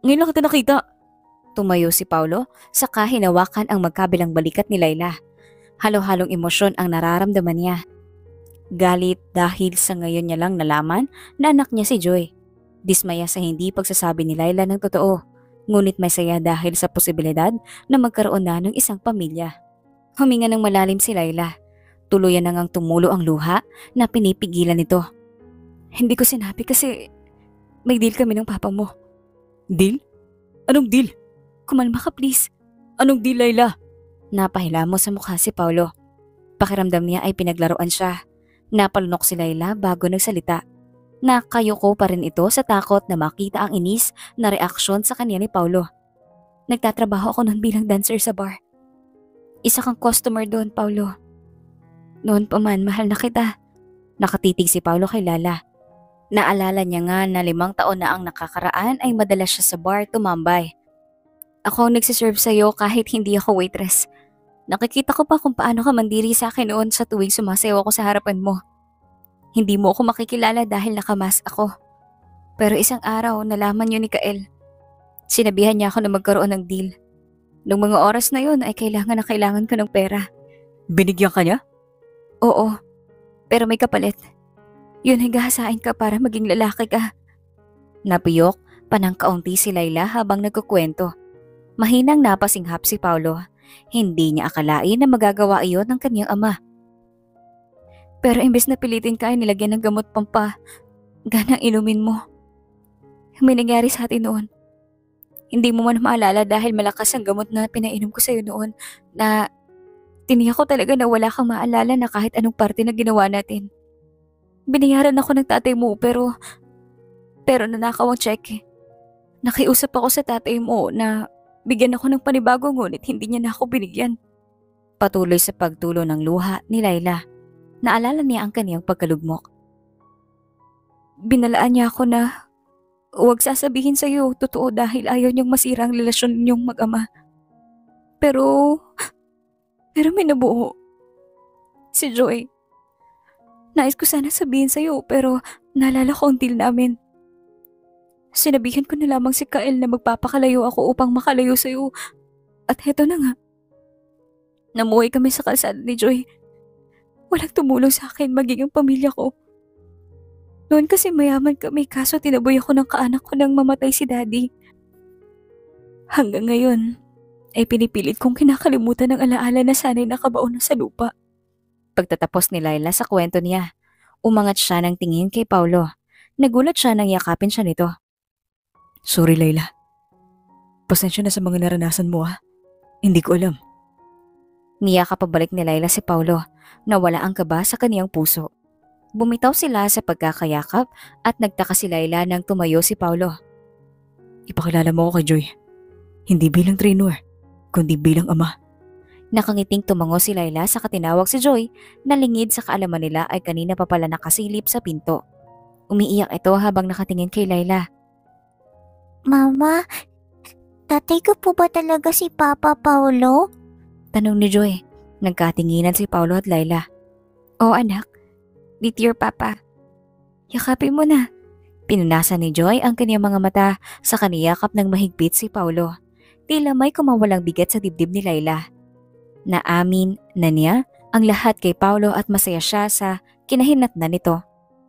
nakita. Tumayo si Paulo saka hinawakan ang magkabilang balikat ni Layla. Halo-halong emosyon ang nararamdaman niya. Galit dahil sa ngayon niya lang nalaman na anak niya si Joy. Dismaya sa hindi pagsasabi ni Layla ng totoo, ngunit may saya dahil sa posibilidad na magkaroon na ng isang pamilya. Huminga ng malalim si Layla. Tuluyan na ngang tumulo ang luha na pinipigilan nito. Hindi ko sinabi kasi may deal kami ng papa mo. Deal? Anong deal? Kumalma ka please. Anong deal, Layla? Napahilamo sa mukha si Paulo. Pakiramdam niya ay pinaglaruan siya. Napalunok si Layla bago nagsalita. Nakayuko pa rin ito sa takot na makita ang inis na reaksyon sa kanya ni Paulo. Nagtatrabaho ako noon bilang dancer sa bar. Isa kang customer doon, Paulo. Noon pa man, mahal na kita. Nakatitig si Paulo kay Lala. Naalala niya nga na 5 taon na ang nakakaraan ay madalas siya sa bar tumambay. Ako ang nagsiserve sa'yo kahit hindi ako waitress. Nakikita ko pa kung paano ka mandiri sa akin noon sa tuwing sumasayaw ako sa harapan mo. Hindi mo ako makikilala dahil nakamask ako. Pero isang araw, nalaman yun ni Kael. Sinabihan niya ako na magkaroon ng deal. Nung mga oras na yun ay kailangan ko ng pera. Binigyan ka niya? Oo, pero may kapalit. Yun ay gahasain ka para maging lalaki ka. Napiyok, panangkaunti si Layla habang nagkukwento. Mahinang napasinghap si Paulo. Hindi niya akalain na magagawa iyon ng kanyang ama. Pero imbes na pilitin ka ay nilagyan ng gamot pampa, ganang inumin mo. May nangyari sa atin noon. Hindi mo man maalala dahil malakas ang gamot na pinainom ko sa'yo noon na tiniyak ko talaga na wala kang maalala na kahit anong parte na ginawa natin. Binayaran ako ng tatay mo pero nanakaw ang cheque. Nakiusap ako sa tatay mo na bigyan ako ng panibago ngunit hindi niya na ako binigyan. Patuloy sa pagtulo ng luha ni Layla. Naalala niya ang kaniyang pagkalugmok. Binalaan niya ako na huwag sasabihin sa'yo totoo dahil ayaw niyang masira ang relasyon niyong mag-ama. Pero may nabuo. Si Joy. Nais ko sana sabihin sa'yo pero naalala ko ang deal namin. Sinabihan ko na lamang si Kael na magpapakalayo ako upang makalayo sa'yo. At heto na nga. Namuhay kami sa kalsada ni Joy. Walang tumulong sa akin maging ang pamilya ko. Noon kasi mayaman kami kaso tinaboy ako ng kaanak ko nang mamatay si Daddy. Hanggang ngayon ay pinipilit kong kinakalimutan ng alaala na sana'y nakabaon na sa lupa. Pagtatapos ni Layla sa kwento niya, umangat siya ng tingin kay Paulo. Nagulat siya nang yakapin siya nito. Sorry, Layla. Pasensya na sa mga naranasan mo ha. Hindi ko alam. Niyakap pabalik ni Layla si Paulo na wala ang kaba sa kaniyang puso. Bumitaw sila sa pagkakayakap at nagtaka si Layla nang tumayo si Paulo. Ipakilala mo ako kay Joy. Hindi bilang trainer, kundi bilang ama. Nakangiting tumango si Layla sa katinawag si Joy na lingid sa kaalaman nila ay kanina pa pala nakasilip sa pinto. Umiiyak ito habang nakatingin kay Layla. Mama, tatay ko po ba talaga si Papa Paulo? Tanong ni Joy. Nagkatinginan si Paulo at Layla. Oo anak, dito your papa. Yakapin mo na. Pinunasan ni Joy ang kanyang mga mata sa kaniyakap ng mahigpit si Paulo. Tila may kumawalang bigat sa dibdib ni Layla. Naamin na niya ang lahat kay Paulo at masaya siya sa kinahinatnan nito.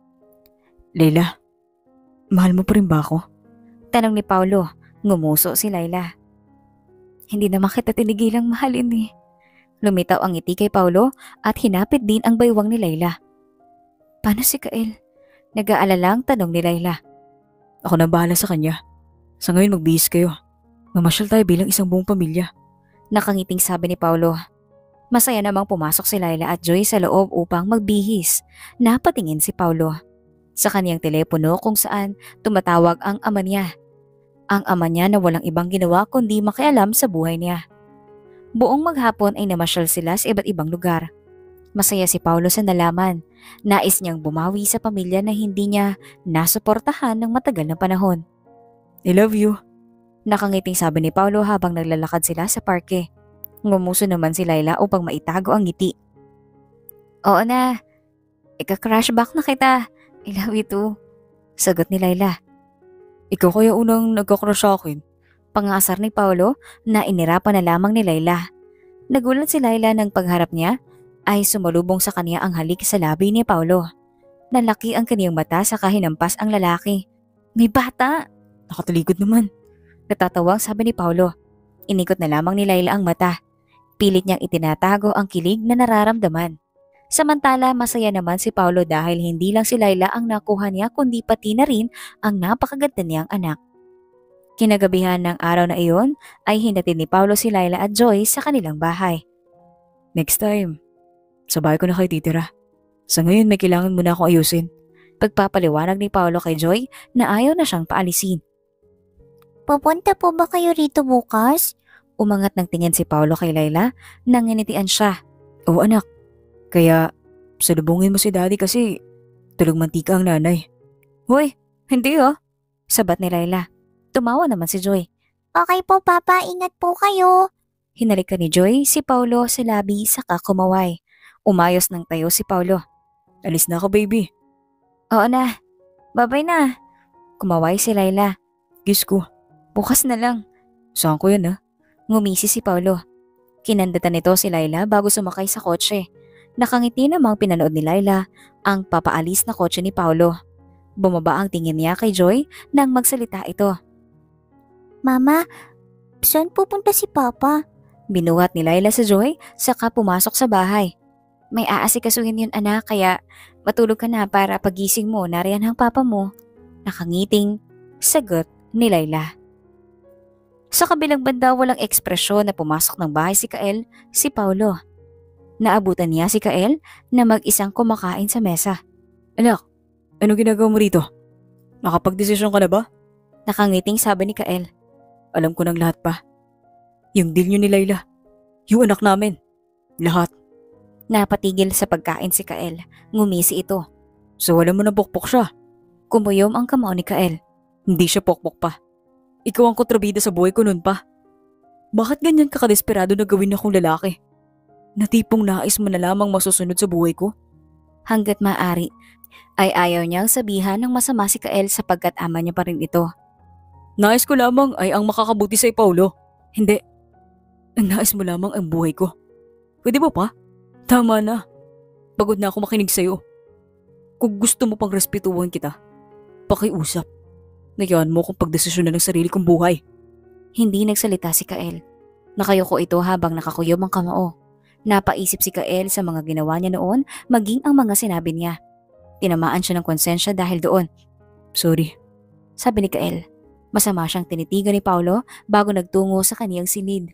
Layla, mahal mo pa rin ba ako? Tanong ni Paulo, ngumuso si Layla. Hindi naman kita tinigilang mahalin eh. Lumitaw ang ngiti kay Paulo at hinapit din ang baywang ni Layla. Paano si Kael? Nag-aalalang tanong ni Layla. Ako na bahala sa kanya. Sa ngayon magbihis kayo. Mamasyal tayo bilang isang buong pamilya. Nakangiting sabi ni Paulo. Masaya namang pumasok si Layla at Joy sa loob upang magbihis. Napatingin si Paulo sa kaniyang telepono kung saan tumatawag ang ama niya. Ang ama niya na walang ibang ginawa kundi makialam sa buhay niya. Buong maghapon ay namasyal sila sa iba't ibang lugar. Masaya si Paulo sa nalaman. Nais niyang bumawi sa pamilya na hindi niya nasuportahan ng matagal na panahon. I love you. Nakangiting sabi ni Paulo habang naglalakad sila sa parke. Ngumuso naman si Layla upang maitago ang ngiti. Oo na, ika-crushback na kita. I love you too. Sagot ni Layla. Ikaw kaya unang nagka-crush sa akin? Pangasar ni Paulo na inirapan na lamang ni Layla. Nagulat si Laila nang pagharap niya ay sumalubong sa kanya ang halik sa labi ni Paulo. Nalaki ang kaniyang mata sa hinampas ang lalaki. May bata! Nakatalikod naman. Natatawang sabi ni Paulo. Inikot na lamang ni Laila ang mata. Pilit niyang itinatago ang kilig na nararamdaman. Samantala masaya naman si Paulo dahil hindi lang si Laila ang nakuha niya kundi pati na rin ang napakaganda niyang anak. Kinagabihan ng araw na iyon ay hinatid ni Paulo si Laila at Joy sa kanilang bahay. Next time, sa bahay ko na kayo titira. Sa ngayon may kailangan muna akong ayusin. Pagpapaliwanag ni Paulo kay Joy na ayaw na siyang paalisin. Pupunta po ba kayo rito bukas? Umangat ng tingin si Paulo kay Laila nang nginitian siya. Oo anak, kaya salubungin mo si daddy kasi tulog mantika ang nanay. Hoy, hindi oh. Sabat ni Laila. Tumawa naman si Joy. Okay po papa, ingat po kayo. Hinalikan ni Joy si Paulo sa labi saka kumaway. Umayos ng tayo si Paulo. Alis na ako baby. Oo na, babay na. Kumaway si Laila. Kiss ko. Bukas na lang. Saan ko yan ha? Ngumisi si Paulo. Kinandatan nito si Laila bago sumakay sa kotse. Nakangiti namang pinanood ni Laila ang papaalis na kotse ni Paulo. Bumaba ang tingin niya kay Joy nang magsalita ito. Mama, saan pupunta si papa? Binuhat ni Laila sa Joy saka pumasok sa bahay. May aasikasuhin yun anak kaya matulog ka na para pagising mo nariyan ang papa mo. Nakangiting sagot ni Laila. Sa kabilang banda walang ekspresyon na pumasok ng bahay si Kael, si Paulo. Naabutan niya si Kael na mag-isang kumakain sa mesa. Anak, ano ginagawa mo rito? Nakapag-desisyon ka na ba? Nakangiting sabi ni Kael. Alam ko ng lahat pa. Yung deal nyo ni Laila. Yung anak namin. Lahat. Napatigil sa pagkain si Kael. Ngumisi ito. So wala mo na pokpok siya. Kumuyom ang kamao ni Kael. Hindi siya pokpok pa. Ikaw ang kontrabida sa buhay ko nun pa. Bakit ganyan ka kadesperado na gawin akong lalaki? Na tipong nais mo na lamang masusunod sa buhay ko? Hanggat maaari ay ayaw niyang sabihan ng masama si Kael sapagkat ama niya pa rin ito. Nais ko lamang ay ang makakabuti sa'yo, Paulo. Hindi. Ang nais mo lamang ang buhay ko. Pwede ba pa? Tama na. Pagod na ako makinig sa'yo. Kung gusto mo pang respetuhan kita, pakiusap. Nagyan mo kung pagdesisyonan ng sarili kong buhay. Hindi nagsalita si Kael. Nakayuko ito habang nakakuyom ang kamao. Napaisip si Kael sa mga ginawa niya noon maging ang mga sinabi niya. Tinamaan siya ng konsensya dahil doon. Sorry. Sabi ni Kael. Masama siyang tinitigan ni Paulo bago nagtungo sa kaniyang silid.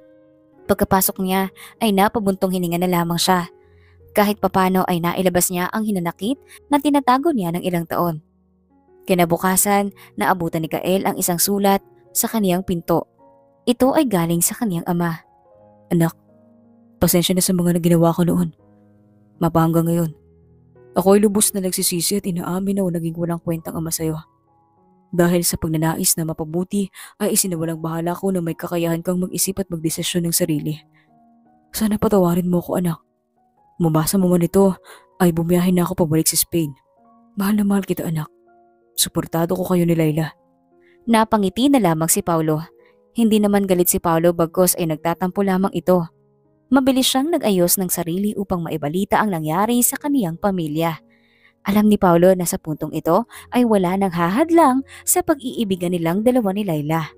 Pagkapasok niya ay napabuntong hininga na lamang siya. Kahit papano ay nailabas niya ang hinanakit na tinatago niya ng ilang taon. Kinabukasan, naabutan ni Kael ang isang sulat sa kaniyang pinto. Ito ay galing sa kaniyang ama. Anak, pasensya na sa mga ginawa ko noon. Mapahanggang ngayon. Ako ay lubos na nagsisisi at inaamin na naging walang kwentang ama sa'yo. Dahil sa pagnanais na mapabuti ay isinawalang bahala ko na may kakayahan kang mag-isip at magdesisyon ng sarili. Sana patawarin mo ko anak. Mabasa mo man ito ay bumiyahin na ako pabalik sa Spain. Mahal na mahal kita anak. Suportado ko kayo ni Laila. Napangiti na lamang si Paulo. Hindi naman galit si Paulo bagkos ay nagtatampo lamang ito. Mabilis siyang nag-ayos ng sarili upang maibalita ang nangyari sa kaniyang pamilya. Alam ni Paulo na sa puntong ito ay wala nang hahadlang sa pag-iibigan nilang dalawa ni Laila.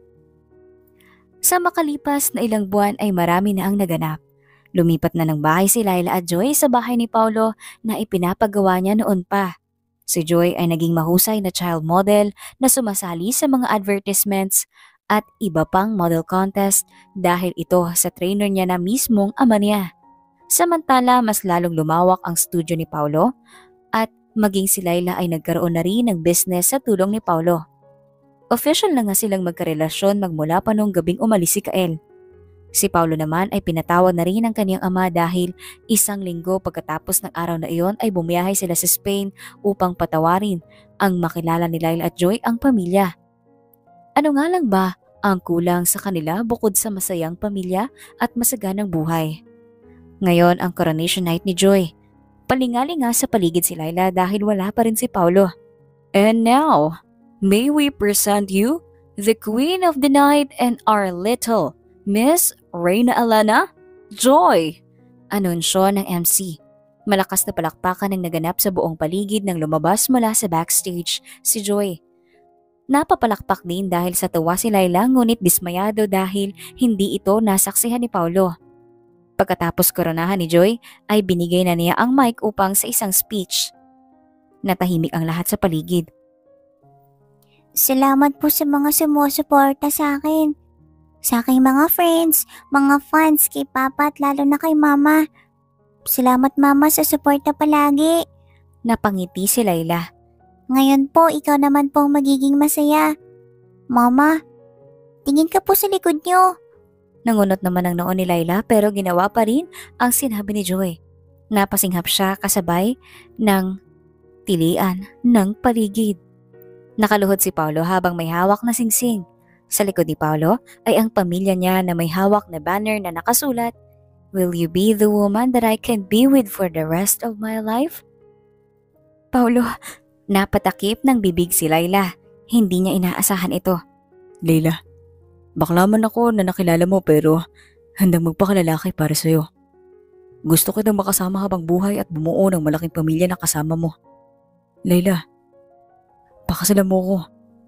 Sa makalipas na ilang buwan ay marami na ang naganap. Lumipat na ng bahay si Laila at Joy sa bahay ni Paulo na ipinapagawa niya noon pa. Si Joy ay naging mahusay na child model na sumasali sa mga advertisements at iba pang model contest dahil ito sa trainer niya na mismong ama niya. Samantala mas lalong lumawak ang studio ni Paulo at maging si Laila ay nagkaroon na rin ng business sa tulong ni Paulo. Official na nga silang magkarelasyon magmula pa noong gabing umalis si Kael. Si Paulo naman ay pinatawad na rin ng kaniyang ama dahil isang linggo pagkatapos ng araw na iyon ay bumiyahe sila sa Spain upang patawarin ang makilala ni Laila at Joy ang pamilya. Ano nga lang ba ang kulang sa kanila bukod sa masayang pamilya at masaganang buhay? Ngayon ang coronation night ni Joy. Palingali nga sa paligid si Laila dahil wala pa rin si Paulo. And now, may we present you the Queen of the Night and our little Miss Reina Alana, Joy! Anunsyo ng MC. Malakas na palakpakan ang naganap sa buong paligid nang lumabas mula sa backstage si Joy. Napapalakpak din dahil sa tuwa si Layla ngunit dismayado dahil hindi ito nasaksihan ni Paulo. Pagkatapos koronahan ni Joy ay binigay na niya ang mic upang sa isang speech. Natahimik ang lahat sa paligid. Salamat po sa mga sumusuporta sa akin. Sa aking mga friends, mga fans, kay Papa at lalo na kay Mama. Salamat Mama sa suporta palagi. Napangiti si Layla. Ngayon po, ikaw naman po ang magiging masaya. Mama, tingin ka po sa likod niyo. Nangunot naman ang noon ni Layla pero ginawa pa rin ang sinabi ni Joy. Napasinghap siya kasabay ng tilian ng paligid. Nakaluhod si Paulo habang may hawak na singsing. Sa likod ni Paulo ay ang pamilya niya na may hawak na banner na nakasulat, "Will you be the woman that I can be with for the rest of my life?" Paulo, napatakip ng bibig si Layla. Hindi niya inaasahan ito. Layla, bakla man ako na nakilala mo pero handang magpakalalaki para sa'yo. Gusto kitang makasama habang buhay at bumuo ng malaking pamilya na kasama mo. Layla, pakasalan mo ko.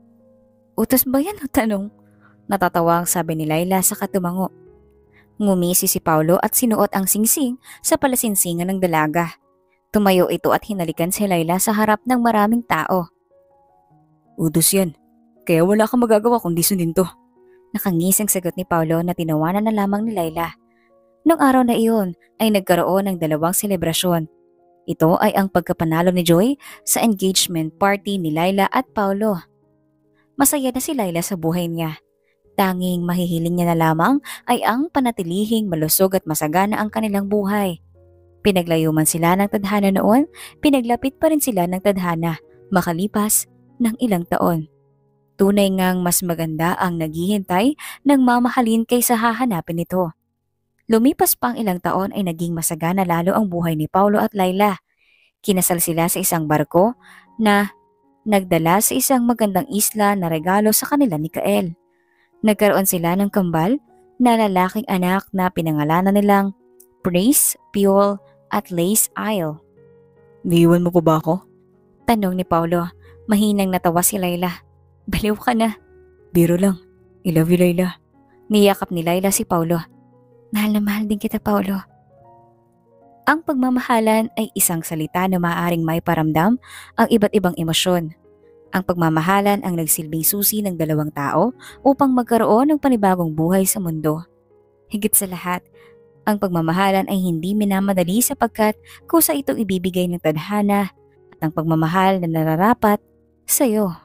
Utos ba yan o tanong? Natatawa ang sabi ni Layla sa katumango. Ngumisi si Paulo at sinuot ang singsing sa palasinsingan ng dalaga. Tumayo ito at hinalikan si Layla sa harap ng maraming tao. Utos yan, kaya wala kang magagawa kundi sundin to. Nakangising sagot ni Paulo na tinawanan na lamang ni Layla. Noong araw na iyon ay nagkaroon ng dalawang selebrasyon. Ito ay ang pagkapanalo ni Joy sa engagement party ni Layla at Paulo. Masaya na si Layla sa buhay niya. Tanging mahihiling niya na lamang ay ang panatilihing malusog at masagana ang kanilang buhay. Pinaglayo man sila ng tadhana noon, pinaglapit pa rin sila ng tadhana makalipas ng ilang taon. Tunay ngang mas maganda ang naghihintay ng mamahalin kaysa hahanapin ito. Lumipas pa ang ilang taon ay naging masagana lalo ang buhay ni Paulo at Layla. Kinasal sila sa isang barko na nagdala sa isang magandang isla na regalo sa kanila ni Kael. Nagkaroon sila ng kambal na lalaking anak na pinangalanan nilang Praise, Piol at Lace Isle. Niiwan mo pa ba ako? Tanong ni Paulo. Mahinang natawa si Layla. Baliw ka na. Biro lang. I love you, Layla. Niyakap ni Layla si Paulo. Mahal na mahal din kita, Paulo. Ang pagmamahalan ay isang salita na maaaring may paramdam ang iba't ibang emosyon. Ang pagmamahalan ang nagsilbing susi ng dalawang tao upang magkaroon ng panibagong buhay sa mundo. Higit sa lahat, ang pagmamahalan ay hindi minamadali sapagkat kusa itong ibibigay ng tadhana at ang pagmamahal na nararapat sa iyo.